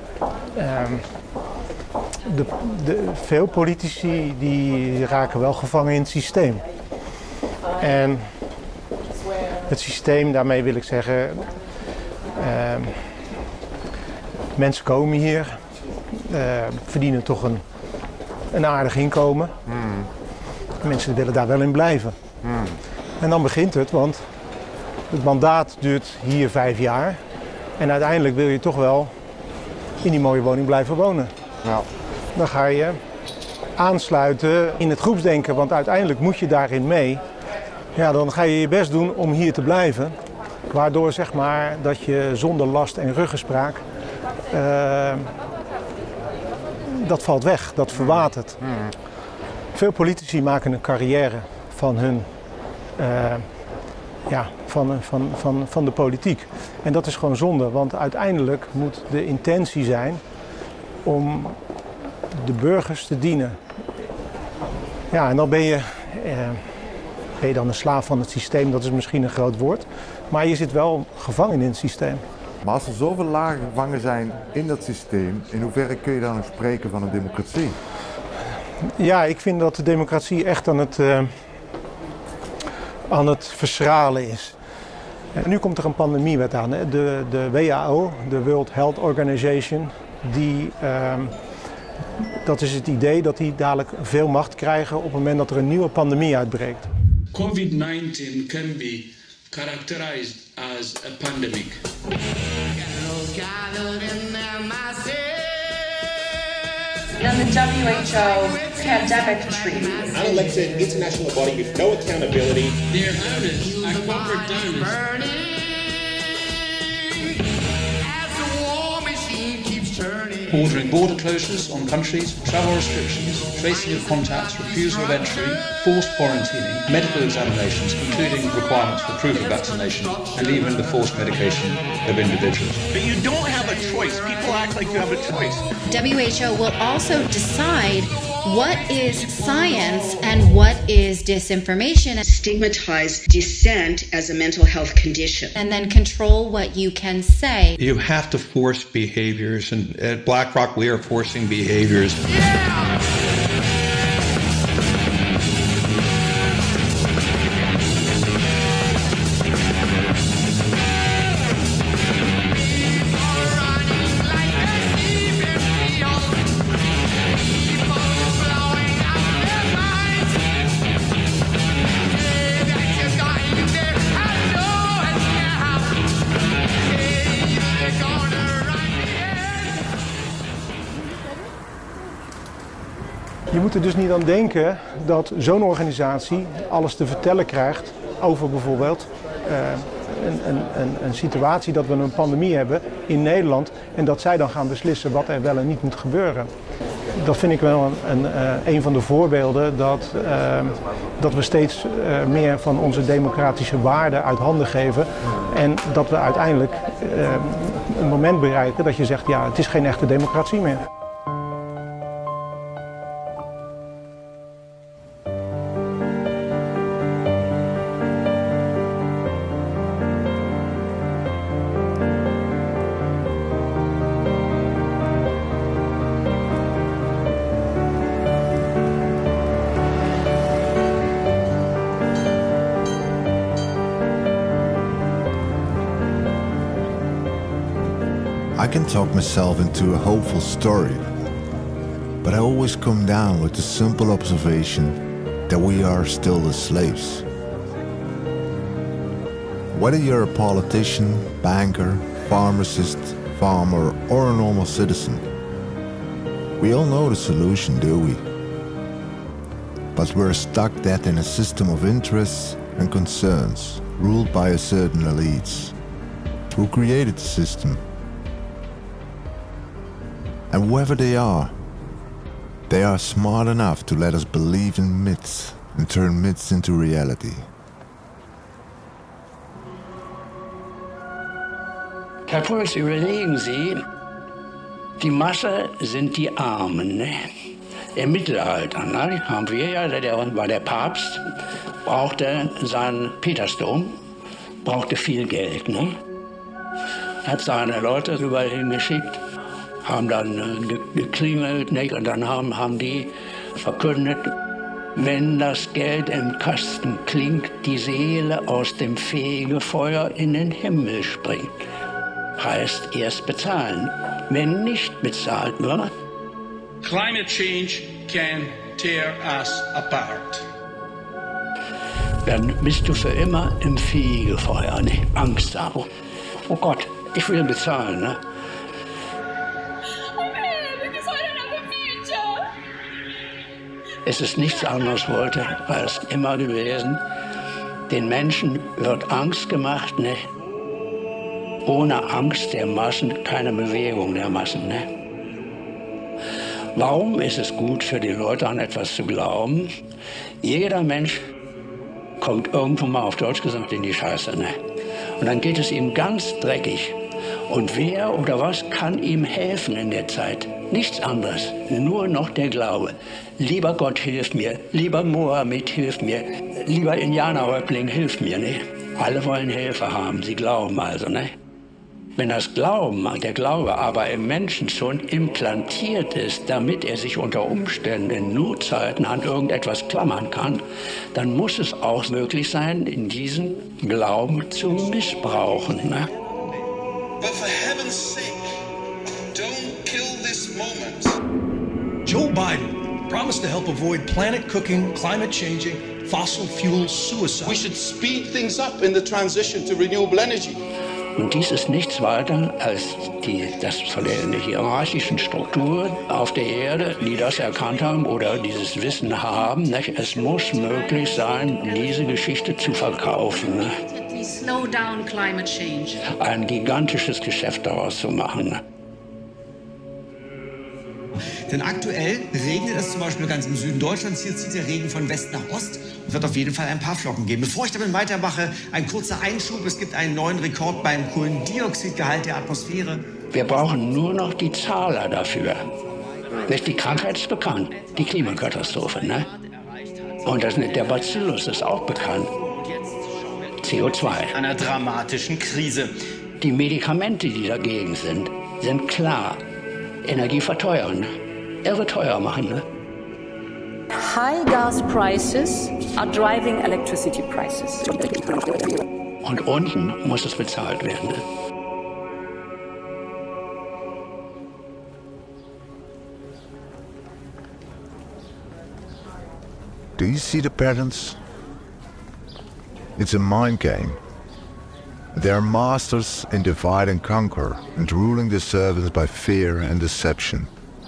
veel politici die raken wel gevangen in het systeem. En het systeem, daarmee wil ik zeggen, mensen komen hier, verdienen toch een aardig inkomen. Mensen willen daar wel in blijven. En dan begint het, want het mandaat duurt hier 5 jaar. En uiteindelijk wil je toch wel in die mooie woning blijven wonen. Ja. Dan ga je aansluiten in het groepsdenken, want uiteindelijk moet je daarin mee. Ja, dan ga je je best doen om hier te blijven. Waardoor zeg maar dat je zonder last en ruggespraak, dat valt weg, dat verwatert. Veel politici maken een carrière van hun, van de politiek. En dat is gewoon zonde, want uiteindelijk moet de intentie zijn om de burgers te dienen. Ja, en dan ben je dan een slaaf van het systeem, dat is misschien een groot woord. Maar je zit wel gevangen in het systeem. Maar als er zoveel lagen gevangen zijn in dat systeem, in hoeverre kun je dan nog spreken van een democratie? Ja, ik vind dat de democratie echt aan het verschralen is. En nu komt er een pandemiewet aan. Hè. De WHO, de World Health Organization, dat is het idee dat die dadelijk veel macht krijgen op het moment dat er een nieuwe pandemie uitbreekt. COVID-19 can be characterized as a pandemic. And the WHO pandemic treaty. An unelected international body with no accountability. Their owners are corporate donors. Ordering border closures on countries, travel restrictions, tracing of contacts, refusal of entry, forced quarantining, medical examinations, including requirements for proof of vaccination, and even the forced medication of individuals. But you don't have a choice. People act like you have a choice. WHO will also decide what is science and what is disinformation. Stigmatize dissent as a mental health condition. And then control what you can say. You have to force behaviors, and at BlackRock we are forcing behaviors. Je moet er dus niet aan denken dat zo'n organisatie alles te vertellen krijgt over bijvoorbeeld een situatie dat we een pandemie hebben in Nederland en dat zij dan gaan beslissen wat er wel en niet moet gebeuren. Dat vind ik wel een van de voorbeelden dat we steeds meer van onze democratische waarden uit handen geven en dat we uiteindelijk een moment bereiken dat je zegt ja, het is geen echte democratie meer. I can talk myself into a hopeful story, but I always come down with the simple observation that we are still the slaves. Whether you're a politician, banker, pharmacist, farmer, or a normal citizen, we all know the solution, do we? But we're stuck dead in a system of interests and concerns ruled by a certain elites who created the system. And whoever they are smart enough to let us believe in myths and turn myths into reality. Verfolgt überlegen Sie, Die Masse sind die Armen. Ne? Im Mittelalter haben wir ja, der Papst brauchte seinen Petersdom, brauchte viel Geld. Ne? Hat seine Leute überall hingeschickt, haben dann geklingelt, ne? Und dann haben die verkündet, wenn das Geld im Kasten klingt, die Seele aus dem Fegefeuer in den Himmel springt. Heißt erst bezahlen. Wenn nicht bezahlt wird, Climate change can tear us apart. Dann bist du für immer im Fegefeuer, ne? Angst haben. Oh Gott, ich will bezahlen, ne? Es ist nichts anderes wollte als immer gewesen. Den Menschen wird Angst gemacht, ne? Ohne Angst der Massen keine Bewegung der Massen, ne? Warum ist es gut für die Leute, an etwas zu glauben? Jeder Mensch kommt irgendwo mal, auf Deutsch gesagt, in die Scheiße, ne? Und dann geht es ihm ganz dreckig. Und wer oder was kann ihm helfen in der Zeit? Nichts anderes, nur noch der Glaube. Lieber Gott, hilf mir. Lieber Mohammed, hilf mir. Lieber Indianerhäuptling, hilf mir, ne? Alle wollen Hilfe haben, sie glauben also, ne? Wenn das Glauben, der Glaube aber im Menschen schon implantiert ist, damit er sich unter Umständen in Notzeiten an irgendetwas klammern kann, dann muss es auch möglich sein, in diesen Glauben zu missbrauchen. Ne? But for heaven's sake, don't kill this moment. Joe Biden promised to help avoid planet cooking, climate changing, fossil fuel suicide. We should speed things up in the transition to renewable energy. Und dies ist nichts weiter als das von der hierarchischen Struktur auf der Erde, die das erkannt haben oder dieses Wissen haben. Nicht? Es muss möglich sein, diese Geschichte zu verkaufen. Ne? Slow down climate change. Ein gigantisches Geschäft daraus zu machen. Denn aktuell regnet es zum Beispiel ganz im Süden Deutschlands. Hier zieht der Regen von West nach Ost. Es wird auf jeden Fall ein paar Flocken geben. Bevor ich damit weitermache, ein kurzer Einschub. Es gibt einen neuen Rekord beim Kohlendioxidgehalt der Atmosphäre. Wir brauchen nur noch die Zahler dafür. Die Krankheit ist bekannt, die Klimakatastrophe. Ne? Und der Bacillus ist auch bekannt. CO2. Einer dramatischen Krise. Die Medikamente, die dagegen sind klar. Energie verteuern. Irre teuer machen. Ne? High gas prices are driving electricity prices. Und unten muss es bezahlt werden. Ne? Do you see the patterns? It's a mind game. They are masters in divide and conquer and ruling the servants by fear and deception.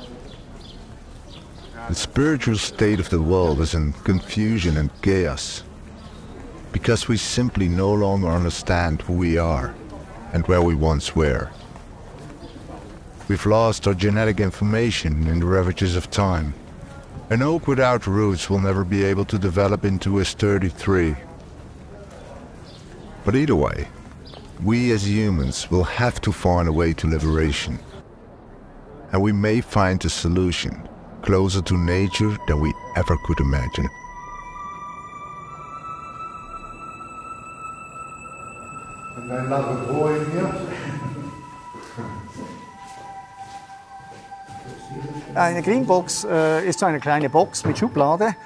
The spiritual state of the world is in confusion and chaos because we simply no longer understand who we are and where we once were. We've lost our genetic information in the ravages of time. An oak without roots will never be able to develop into a sturdy tree. But either way, we as humans will have to find a way to liberation. And we may find a solution closer to nature than we ever could imagine. And I love a boy here. Eine Greenbox ist so eine kleine Box mit Schublade,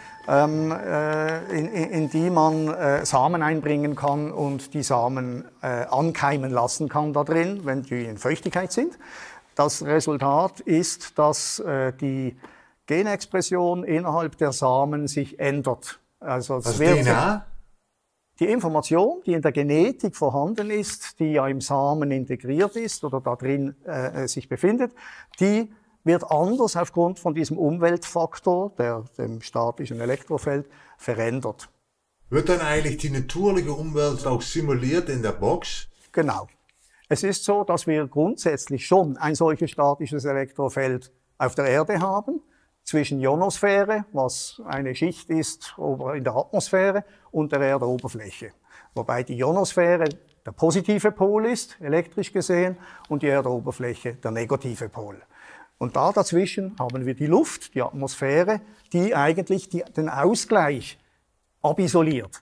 in die man Samen einbringen kann und die Samen ankeimen lassen kann da drin, wenn die in Feuchtigkeit sind. Das Resultat ist, dass die Genexpression innerhalb der Samen sich ändert. Also was DNA? Die Information, die in der Genetik vorhanden ist, die ja im Samen integriert ist oder da drin sich befindet, die wird anders aufgrund von diesem Umweltfaktor, dem statischen Elektrofeld, verändert. Wird dann eigentlich die natürliche Umwelt auch simuliert in der Box? Genau. Es ist so, dass wir grundsätzlich schon ein solches statisches Elektrofeld auf der Erde haben, zwischen Ionosphäre, was eine Schicht ist in der Atmosphäre, und der Erdoberfläche. Wobei die Ionosphäre der positive Pol ist, elektrisch gesehen, und die Erdoberfläche der negative Pol. Und da dazwischen haben wir die Luft, die Atmosphäre, die eigentlich den Ausgleich abisoliert.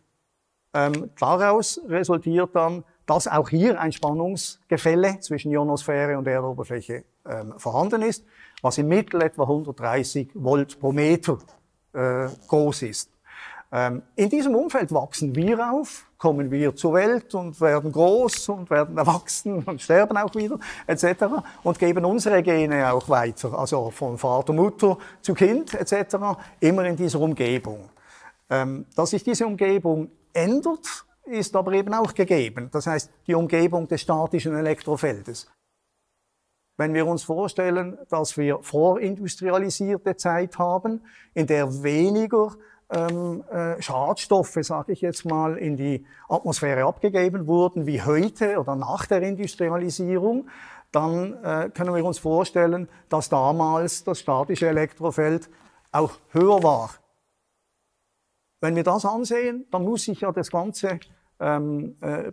Daraus resultiert dann, dass auch hier ein Spannungsgefälle zwischen Ionosphäre und Erdoberfläche vorhanden ist, was im Mittel etwa 130 Volt pro Meter groß ist. In diesem Umfeld wachsen wir auf, kommen wir zur Welt und werden groß und werden erwachsen und sterben auch wieder, etc. und geben unsere Gene auch weiter, also von Vater, Mutter zu Kind, etc., immer in dieser Umgebung. Dass sich diese Umgebung ändert, ist aber eben auch gegeben. Das heißt, die Umgebung des statischen Elektrofeldes. Wenn wir uns vorstellen, dass wir vorindustrialisierte Zeit haben, in der weniger Schadstoffe, sage ich jetzt mal, in die Atmosphäre abgegeben wurden wie heute oder nach der Industrialisierung, dann können wir uns vorstellen, dass damals das statische Elektrofeld auch höher war. Wenn wir das ansehen, dann muss sich ja das ganze die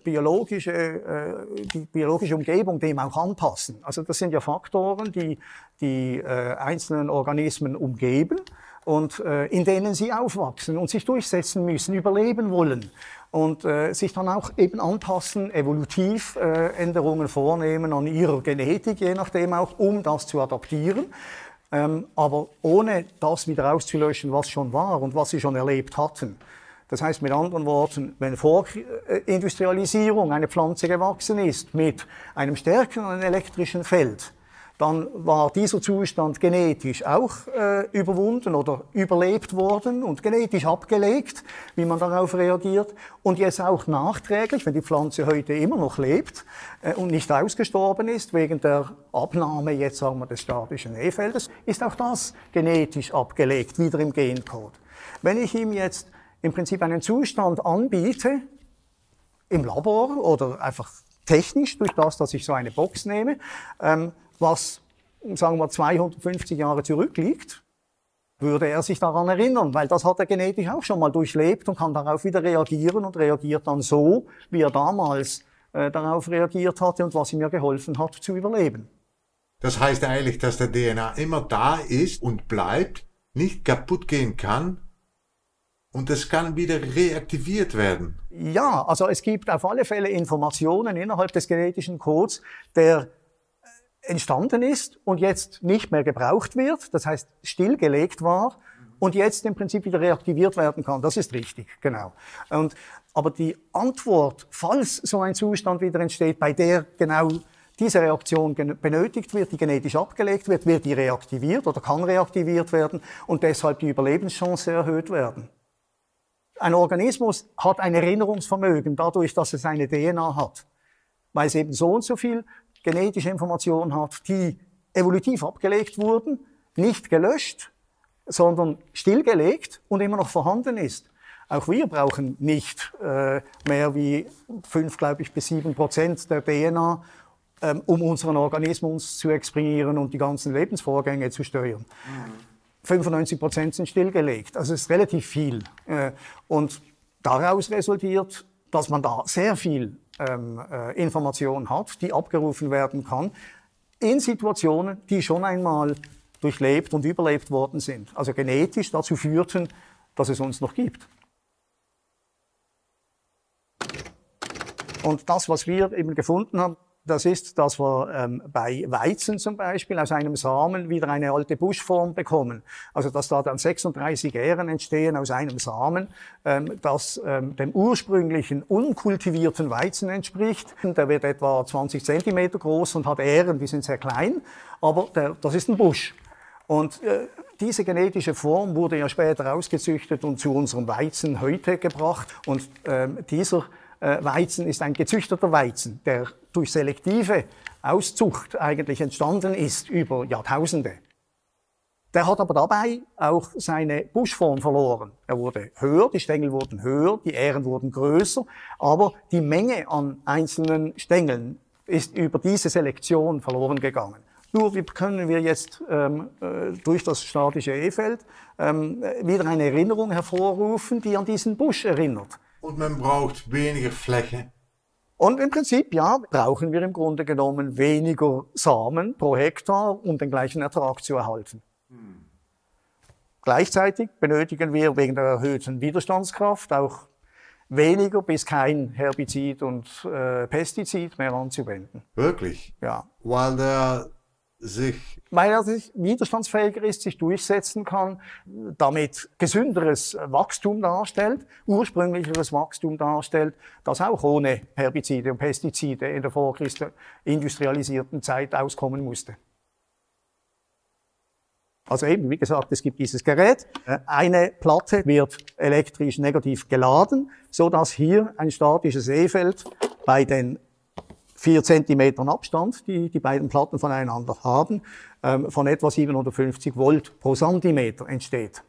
biologische Umgebung dem auch anpassen. Also das sind ja Faktoren, die die einzelnen Organismen umgeben und in denen sie aufwachsen und sich durchsetzen müssen, überleben wollen und sich dann auch eben anpassen, evolutiv Änderungen vornehmen an ihrer Genetik, je nachdem auch, um das zu adaptieren. Aber ohne das wieder auszulöschen, was schon war und was sie schon erlebt hatten. Das heißt mit anderen Worten, wenn vor Industrialisierung eine Pflanze gewachsen ist mit einem stärkeren elektrischen Feld, dann war dieser Zustand genetisch auch überwunden oder überlebt worden und genetisch abgelegt, wie man darauf reagiert. Und jetzt auch nachträglich, wenn die Pflanze heute immer noch lebt und nicht ausgestorben ist, wegen der Abnahme, jetzt sagen wir, des statischen E-Feldes, ist auch das genetisch abgelegt, wieder im Gencode. Wenn ich ihm jetzt im Prinzip einen Zustand anbiete, im Labor oder einfach technisch, durch das, dass ich so eine Box nehme, was, sagen wir, 250 Jahre zurückliegt, würde er sich daran erinnern, weil das hat er genetisch auch schon mal durchlebt und kann darauf wieder reagieren und reagiert dann so, wie er damals darauf reagiert hatte und was ihm ja geholfen hat, zu überleben. Das heißt eigentlich, dass der DNA immer da ist und bleibt, nicht kaputt gehen kann, und es kann wieder reaktiviert werden. Ja, also es gibt auf alle Fälle Informationen innerhalb des genetischen Codes, der entstanden ist und jetzt nicht mehr gebraucht wird, das heißt stillgelegt war und jetzt im Prinzip wieder reaktiviert werden kann. Das ist richtig, genau. Aber die Antwort, falls so ein Zustand wieder entsteht, bei der genau diese Reaktion benötigt wird, die genetisch abgelegt wird, wird die reaktiviert oder kann reaktiviert werden und deshalb die Überlebenschance erhöht werden. Ein Organismus hat ein Erinnerungsvermögen dadurch, dass es eine DNA hat, weil es eben so und so viel genetische Informationen hat, die evolutiv abgelegt wurden, nicht gelöscht, sondern stillgelegt und immer noch vorhanden ist. Auch wir brauchen nicht mehr wie 5, glaube ich, bis 7% der DNA, um unseren Organismus zu exprimieren und die ganzen Lebensvorgänge zu steuern. 95% sind stillgelegt, also es ist relativ viel. Und daraus resultiert, dass man da sehr viel Information hat, die abgerufen werden kann, in Situationen, die schon einmal durchlebt und überlebt worden sind. Also genetisch dazu führten, dass es uns noch gibt. Und das, was wir eben gefunden haben, das ist, dass wir bei Weizen zum Beispiel aus einem Samen wieder eine alte Buschform bekommen. Also dass da dann 36 Ähren entstehen aus einem Samen, das dem ursprünglichen unkultivierten Weizen entspricht. Der wird etwa 20 Zentimeter groß und hat Ähren, die sind sehr klein, aber das ist ein Busch. Und diese genetische Form wurde ja später ausgezüchtet und zu unserem Weizen heute gebracht. Und dieser Weizen ist ein gezüchteter Weizen, der durch selektive Auszucht eigentlich entstanden ist über Jahrtausende. Der hat aber dabei auch seine Buschform verloren. Er wurde höher, die Stängel wurden höher, die Ähren wurden größer, aber die Menge an einzelnen Stängeln ist über diese Selektion verloren gegangen. Nur können wir jetzt durch das statische E-Feld wieder eine Erinnerung hervorrufen, die an diesen Busch erinnert. Und man braucht weniger Fläche. Und im Prinzip, ja, brauchen wir im Grunde genommen weniger Samen pro Hektar, um den gleichen Ertrag zu erhalten. Gleichzeitig benötigen wir wegen der erhöhten Widerstandskraft auch weniger bis kein Herbizid und Pestizid mehr anzuwenden. Wirklich? Ja. Weil er sich widerstandsfähiger ist, sich durchsetzen kann, damit gesünderes Wachstum darstellt, ursprünglicheres Wachstum darstellt, das auch ohne Herbizide und Pestizide in der vorindustrialisierten Zeit auskommen musste. Also eben, wie gesagt, es gibt dieses Gerät. Eine Platte wird elektrisch negativ geladen, so dass hier ein statisches E-Feld bei den 4 Zentimetern Abstand, die die beiden Platten voneinander haben, von etwa 750 Volt pro Zentimeter entsteht.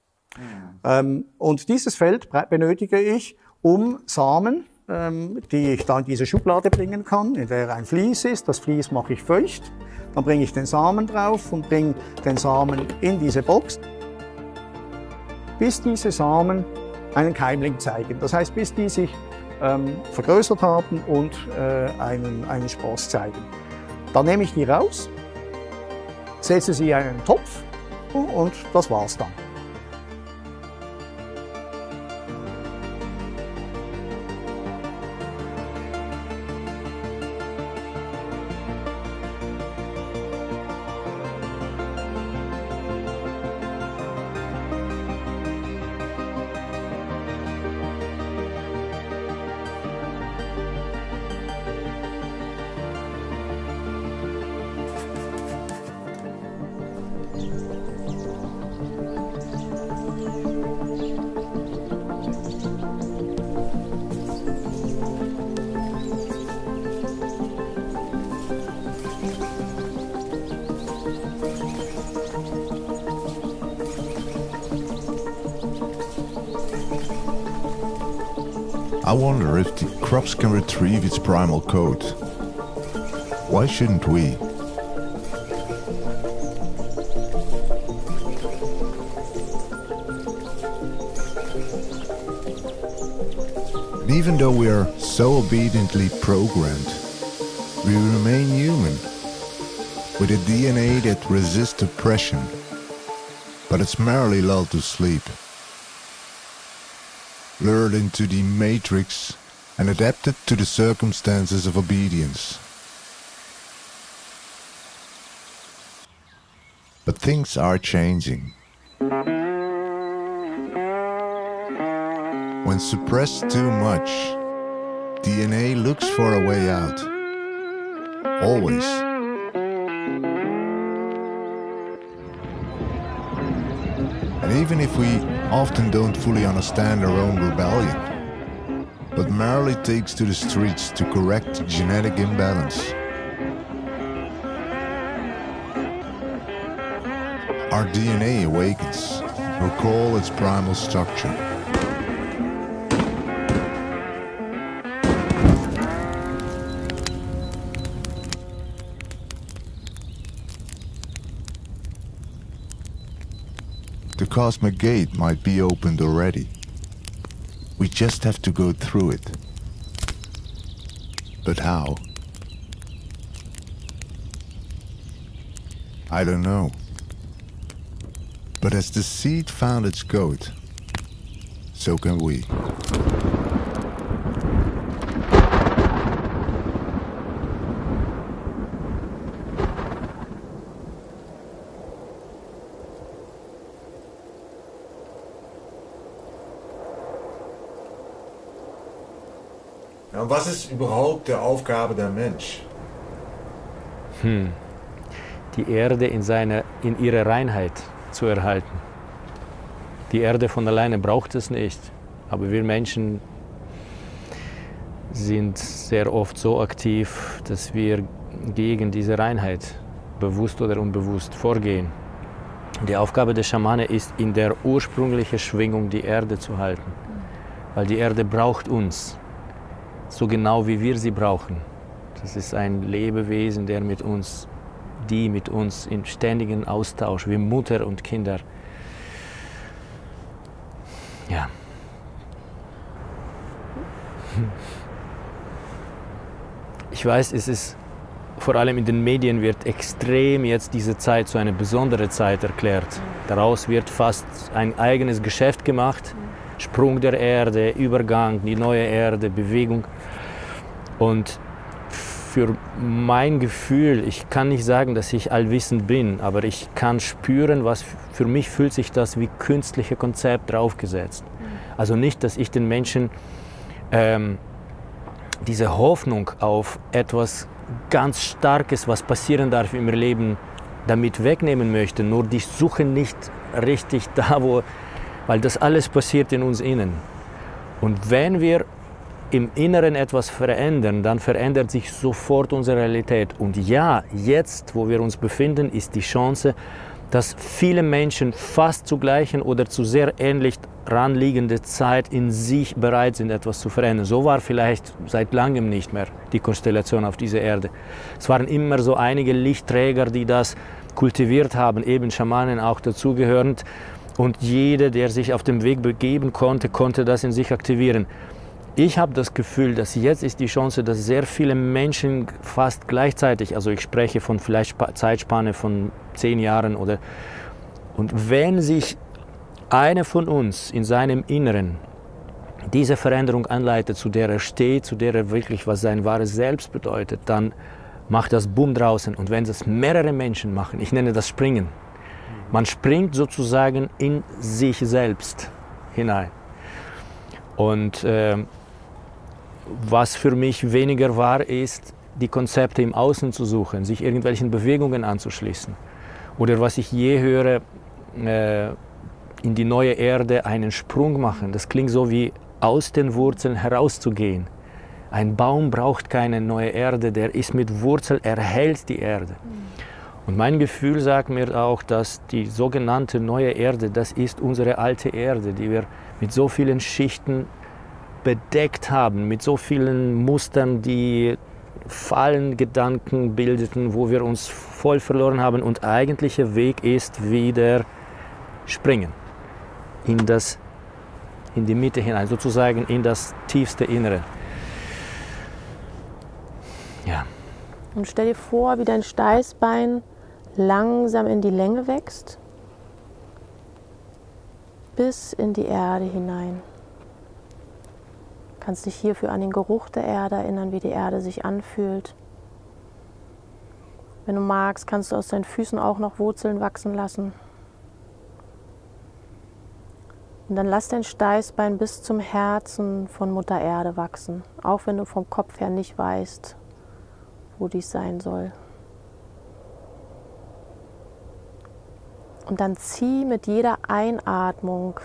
Und dieses Feld benötige ich, um Samen, die ich da in diese Schublade bringen kann, in der ein Vlies ist. Das Vlies mache ich feucht. Dann bringe ich den Samen drauf und bringe den Samen in diese Box, bis diese Samen einen Keimling zeigen. Das heißt, bis die sich vergrößert haben und einen Spross zeigen. Dann nehme ich die raus, setze sie in einen Topf und das war's dann. I wonder if the crops can retrieve its primal code. Why shouldn't we? And even though we are so obediently programmed, we remain human, with a DNA that resists oppression, but it's merely lulled to sleep, lured into the matrix and adapted to the circumstances of obedience. But things are changing. When suppressed too much, DNA looks for a way out. Always. And even if we often don't fully understand our own rebellion, but merely takes to the streets to correct genetic imbalance, our DNA awakens, recall its primal structure. The cosmic gate might be opened already. We just have to go through it. But how? I don't know. But as the seed found its goat, so can we. Ja, und was ist überhaupt die Aufgabe der Mensch? Die Erde in ihrer Reinheit zu erhalten. Die Erde von alleine braucht es nicht, aber wir Menschen sind sehr oft so aktiv, dass wir gegen diese Reinheit bewusst oder unbewusst vorgehen. Die Aufgabe der Schamane ist, in der ursprünglichen Schwingung die Erde zu halten, weil die Erde braucht uns, so genau wie wir sie brauchen. Das ist ein Lebewesen, die mit uns in ständigen Austausch, wie Mutter und Kinder. Ja. Ich weiß, es ist vor allem in den Medien wird extrem jetzt diese Zeit zu einer besonderen Zeit erklärt. Daraus wird fast ein eigenes Geschäft gemacht. Sprung der Erde, Übergang, die neue Erde, Bewegung. Und für mein Gefühl, ich kann nicht sagen, dass ich allwissend bin, aber ich kann spüren, was für mich fühlt sich das wie künstliche Konzept draufgesetzt. Also nicht, dass ich den Menschen diese Hoffnung auf etwas ganz Starkes, was passieren darf im Leben, damit wegnehmen möchte. Nur die suchen nicht richtig da, weil das alles passiert in uns innen. Und wenn wir im Inneren etwas verändern, dann verändert sich sofort unsere Realität. Und ja, jetzt, wo wir uns befinden, ist die Chance, dass viele Menschen fast zur gleichen oder zu sehr ähnlich ranliegende Zeit in sich bereit sind, etwas zu verändern. So war vielleicht seit langem nicht mehr die Konstellation auf dieser Erde. Es waren immer so einige Lichtträger, die das kultiviert haben, eben Schamanen auch dazugehörend. Und jeder, der sich auf dem Weg begeben konnte, konnte das in sich aktivieren. Ich habe das Gefühl, dass jetzt ist die Chance, dass sehr viele Menschen fast gleichzeitig, also ich spreche von vielleicht Zeitspanne von 10 Jahren oder, und wenn sich einer von uns in seinem Inneren diese Veränderung anleitet, zu der er steht, zu der er wirklich was sein wahres Selbst bedeutet, dann macht das Boom draußen. Und wenn das mehrere Menschen machen, ich nenne das Springen, man springt sozusagen in sich selbst hinein. Und was für mich weniger war, ist, die Konzepte im Außen zu suchen, sich irgendwelchen Bewegungen anzuschließen. Oder was ich je höre, in die neue Erde einen Sprung machen. Das klingt so wie aus den Wurzeln herauszugehen. Ein Baum braucht keine neue Erde, der ist mit Wurzeln, er hält die Erde. Und mein Gefühl sagt mir auch, dass die sogenannte neue Erde, das ist unsere alte Erde, die wir mit so vielen Schichten bedeckt haben, mit so vielen Mustern, die Fallengedanken bildeten, wo wir uns voll verloren haben. Und eigentlicher Weg ist wieder springen in die Mitte hinein, sozusagen in das tiefste Innere. Ja. Und stell dir vor, wie dein Steißbein langsam in die Länge wächst, bis in die Erde hinein. Du kannst dich hierfür an den Geruch der Erde erinnern, wie die Erde sich anfühlt. Wenn du magst, kannst du aus deinen Füßen auch noch Wurzeln wachsen lassen. Und dann lass dein Steißbein bis zum Herzen von Mutter Erde wachsen, auch wenn du vom Kopf her nicht weißt, wo dies sein soll. Und dann zieh mit jeder Einatmung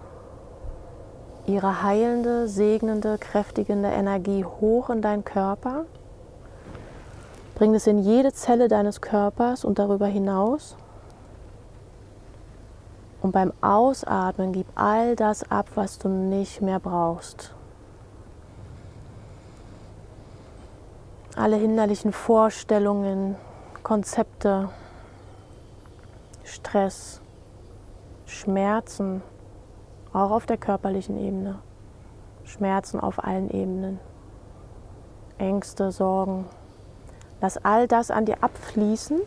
ihre heilende, segnende, kräftigende Energie hoch in deinen Körper. Bring es in jede Zelle deines Körpers und darüber hinaus. Und beim Ausatmen gib all das ab, was du nicht mehr brauchst. Alle hinderlichen Vorstellungen, Konzepte, Stress, Schmerzen, auch auf der körperlichen Ebene, Schmerzen auf allen Ebenen, Ängste, Sorgen. Lass all das an dir abfließen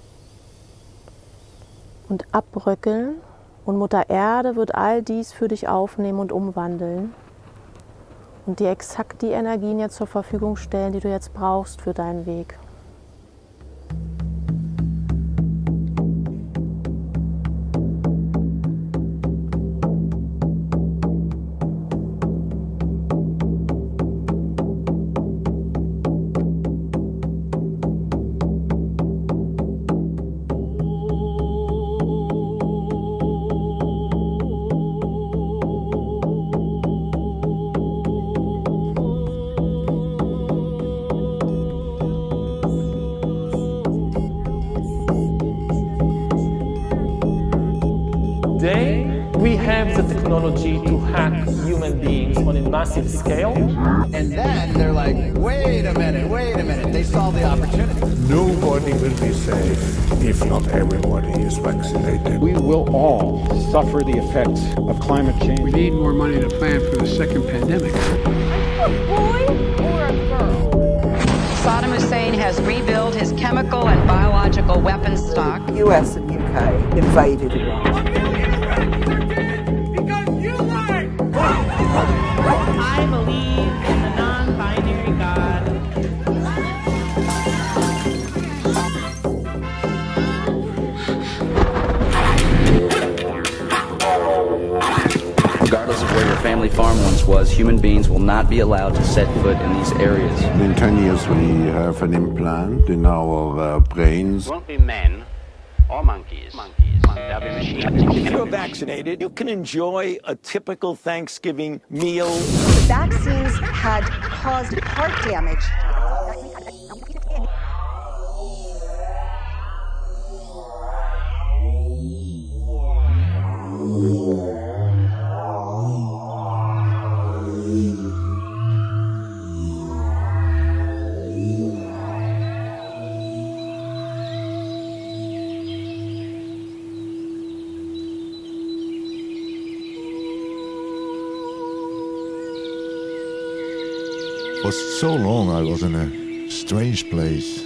und abbröckeln. Und Mutter Erde wird all dies für dich aufnehmen und umwandeln und dir exakt die Energien jetzt zur Verfügung stellen, die du jetzt brauchst für deinen Weg. Today, we have the technology to hack human beings on a massive scale. And then they're like, wait a minute, they saw the opportunity. Nobody will be safe if not everybody is vaccinated. We will all suffer the effects of climate change. We need more money to plan for the second pandemic. Are you a boy or a girl? Saddam Hussein has rebuilt his chemical and biological weapons stock. The US and UK invaded Iraq. I believe in the non-binary God. Regardless of where your family farm once was, human beings will not be allowed to set foot in these areas. In 10 years we have an implant in our brains. It won't be men or monkeys. They'll be machines. If you're vaccinated, you can enjoy a typical Thanksgiving meal. The vaccines had caused heart damage. For so long I was in a strange place.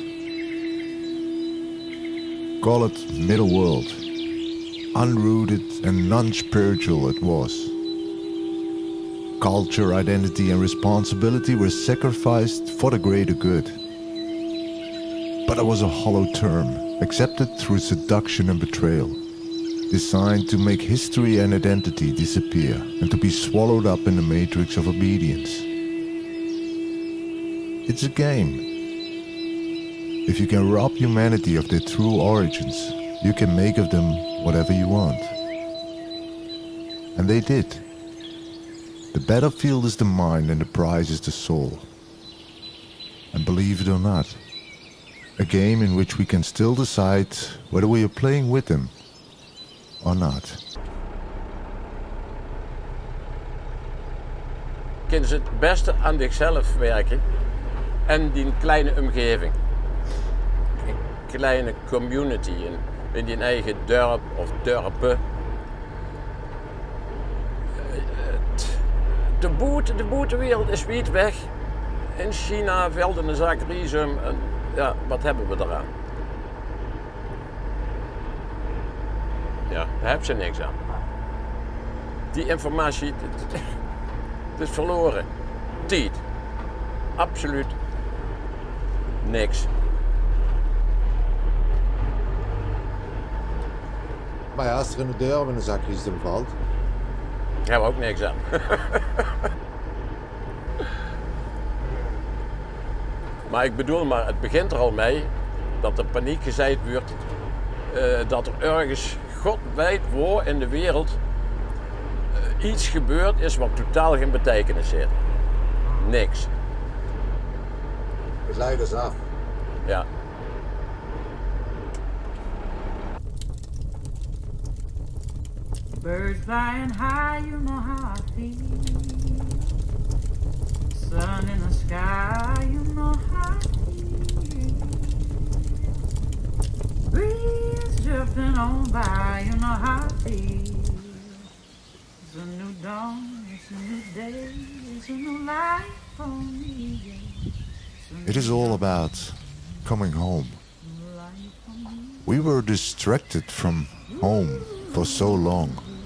Call it middle world. Unrooted and non-spiritual it was. Culture, identity and responsibility were sacrificed for the greater good. But it was a hollow term, accepted through seduction and betrayal, designed to make history and identity disappear and to be swallowed up in the matrix of obedience. It's a game. If you can rob humanity of their true origins, you can make of them whatever you want. And they did. The battlefield is the mind and the prize is the soul. And believe it or not, a game in which we can still decide whether we are playing with them or not. Kunnen ze het beste aan zichzelf werken en die kleine omgeving. Een kleine community in die eigen dorp of dorpen. De boetenwereld is wiet weg. In China velden een zak rhizum en ja, wat hebben we eraan? Ja, daar hebben ze niks aan. Die informatie, het is verloren. Tijd. Absoluut niks. Maar ja, als er in de deur met een zak rhizum valt. Daar hebben we ook niks aan. Maar ik bedoel maar, het begint er al mee dat er paniek gezaaid wordt. Dat er ergens, God weet waar in de wereld, iets gebeurd is wat totaal geen betekenis heeft. Niks. Het leidt dus af. Ja. Birds flying high, you know how I feel. Sun in the sky, you know how I feel. Breeze drifting on by, you know how I feel. It's a new dawn, it's a new day, it's a new life for me. It is all about coming home. We were distracted from home for so long.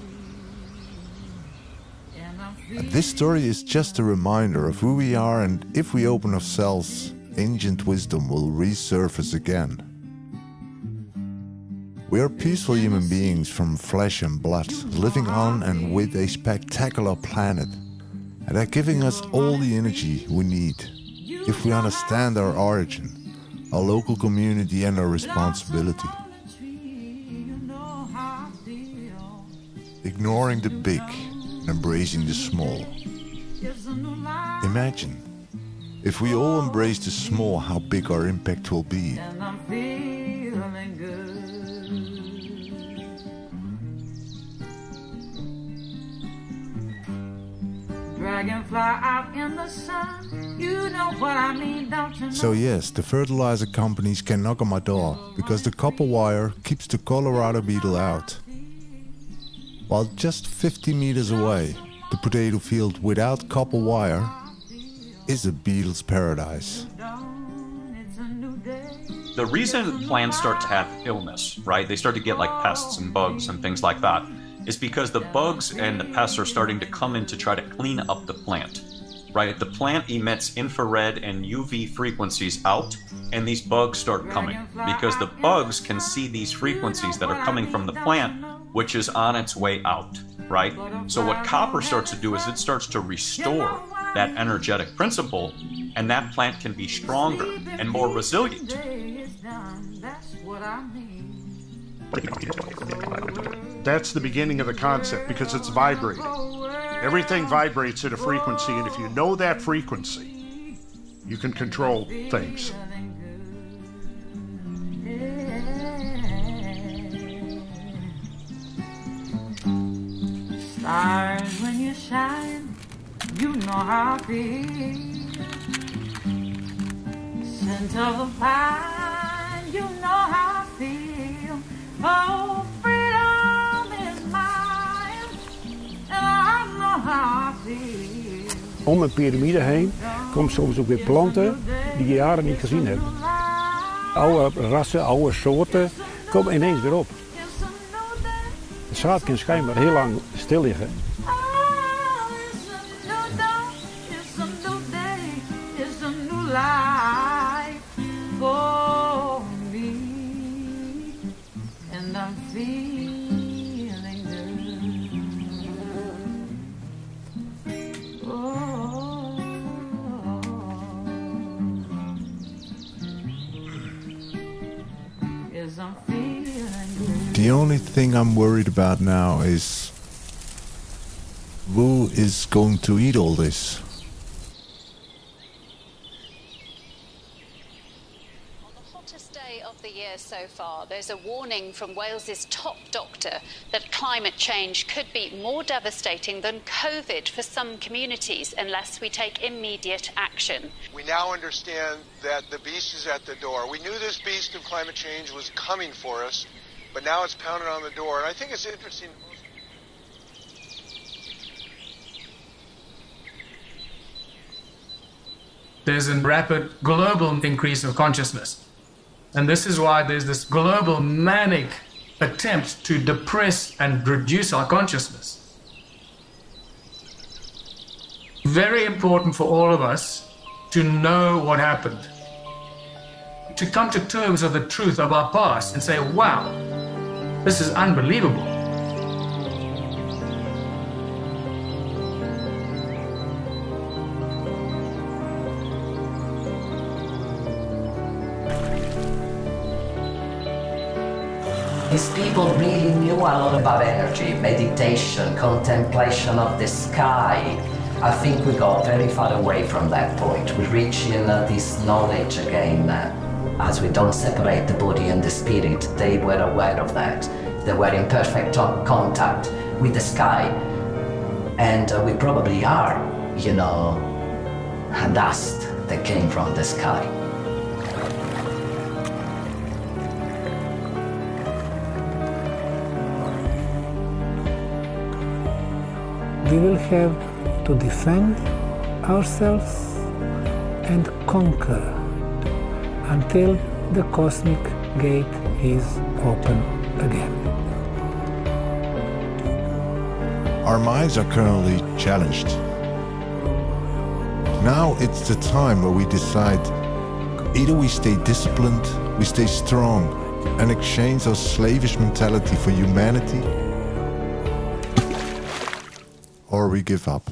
And this story is just a reminder of who we are, and if we open ourselves, ancient wisdom will resurface again. We are peaceful human beings from flesh and blood, living on and with a spectacular planet, and are giving us all the energy we need if we understand our origin, our local community and our responsibility. Ignoring the big, embracing the small. Imagine, if we all embrace the small, how big our impact will be. And I'm feeling good. Dragonfly out in the sun, you know what I mean, don't you know? So yes, the fertilizer companies can knock on my door, because the copper wire keeps the Colorado beetle out. While just 50 meters away, the potato field without copper wire is a beetle's paradise. The reason plants start to have illness, right? They start to get like pests and bugs and things like that, is because the bugs and the pests are starting to come in to try to clean up the plant, right? The plant emits infrared and UV frequencies out, and these bugs start coming because the bugs can see these frequencies that are coming from the plant, which is on its way out, right? So what copper starts to do is it starts to restore that energetic principle, and that plant can be stronger and more resilient. That's the beginning of the concept because it's vibrating. Everything vibrates at a frequency, and if you know that frequency, you can control things. Stars, when you shine, you know how I feel. Scent of the pine, you know how I feel. Oh, freedom is mine, and I know how I feel. Om een piramide heen komt soms ook weer planten die je jaren niet gezien hebt. Oude rassen, oude soorten komen ineens weer op. De zaad kan schijnbaar heel lang stil liggen. The only thing I'm worried about now is who is going to eat all this? On the hottest day of the year so far, there's a warning from Wales's top doctor that climate change could be more devastating than COVID for some communities unless we take immediate action. We now understand that the beast is at the door. We knew this beast of climate change was coming for us, but now it's pounding on the door. And I think it's interesting. There's a rapid global increase of consciousness. And this is why there's this global manic attempt to depress and reduce our consciousness. Very important for all of us to know what happened. To come to terms with the truth of our past and say, wow, this is unbelievable. These people really knew a lot about energy, meditation, contemplation of the sky. I think we got very far away from that point. We're reaching this knowledge again. As we don't separate the body and the spirit, they were aware of that. They were in perfect contact with the sky. And we probably are, you know, dust that came from the sky. We will have to defend ourselves and conquer until the cosmic gate is open again. Our minds are currently challenged. Now it's the time where we decide either we stay disciplined, we stay strong, and exchange our slavish mentality for humanity, or we give up.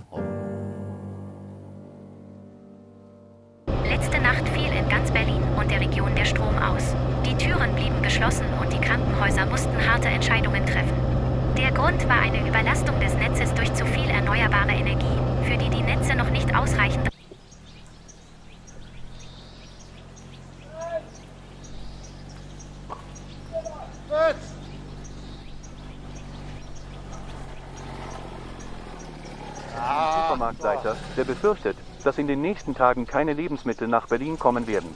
Letzte Nacht fiel in ganz Berlin und der Region der Strom aus. Die Türen blieben geschlossen und die Krankenhäuser mussten harte Entscheidungen treffen. Der Grund war eine Überlastung des Netzes durch zu viel erneuerbare Energie, für die die Netze noch nicht ausreichend. Supermarktleiter, der befürchtet, dass in den nächsten Tagen keine Lebensmittel nach Berlin kommen werden.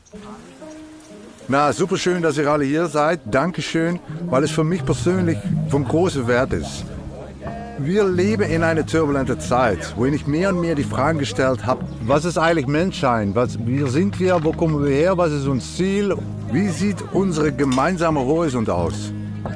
Na, super schön, dass ihr alle hier seid. Dankeschön, weil es für mich persönlich von großem Wert ist. Wir leben in einer turbulenten Zeit, wo ich mehr und mehr die Fragen gestellt habe, was ist eigentlich Menschsein? Wie sind wir? Wo kommen wir her? Was ist unser Ziel? Wie sieht unser gemeinsamer Horizont aus?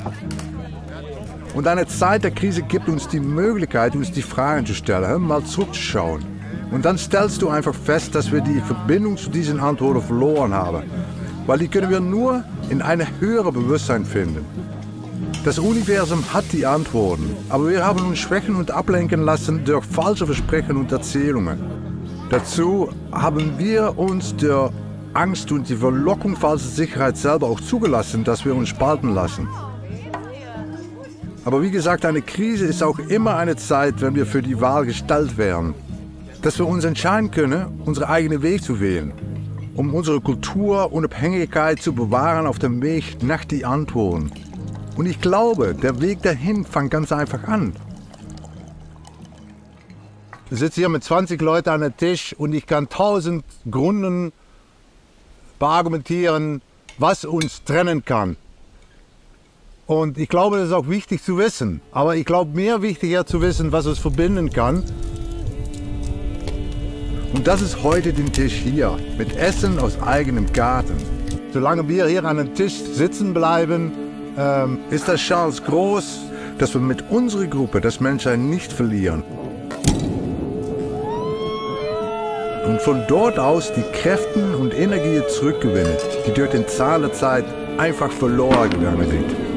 Und eine Zeit der Krise gibt uns die Möglichkeit, uns die Fragen zu stellen, mal zurückzuschauen. Und dann stellst du einfach fest, dass wir die Verbindung zu diesen Antworten verloren haben. Weil die können wir nur in einem höheren Bewusstsein finden. Das Universum hat die Antworten, aber wir haben uns schwächen und ablenken lassen durch falsche Versprechen und Erzählungen. Dazu haben wir uns der Angst und die Verlockung falscher Sicherheit selber auch zugelassen, dass wir uns spalten lassen. Aber wie gesagt, eine Krise ist auch immer eine Zeit, wenn wir für die Wahl gestellt werden. Dass wir uns entscheiden können, unseren eigenen Weg zu wählen. Um unsere Kulturunabhängigkeit zu bewahren auf dem Weg nach die Antworten. Und ich glaube, der Weg dahin fängt ganz einfach an. Ich sitze hier mit 20 Leuten an einem Tisch und ich kann 1000 Gründen beargumentieren, was uns trennen kann. Und ich glaube, das ist auch wichtig zu wissen. Aber ich glaube, mehr wichtiger zu wissen, was uns verbinden kann. Und das ist heute den Tisch hier, mit Essen aus eigenem Garten. Solange wir hier an dem Tisch sitzen bleiben, ist das Chance groß, dass wir mit unserer Gruppe das Menschsein nicht verlieren. Und von dort aus die Kräfte und Energie zurückgewinnen, die durch den Zahn der Zeit einfach verloren gegangen sind.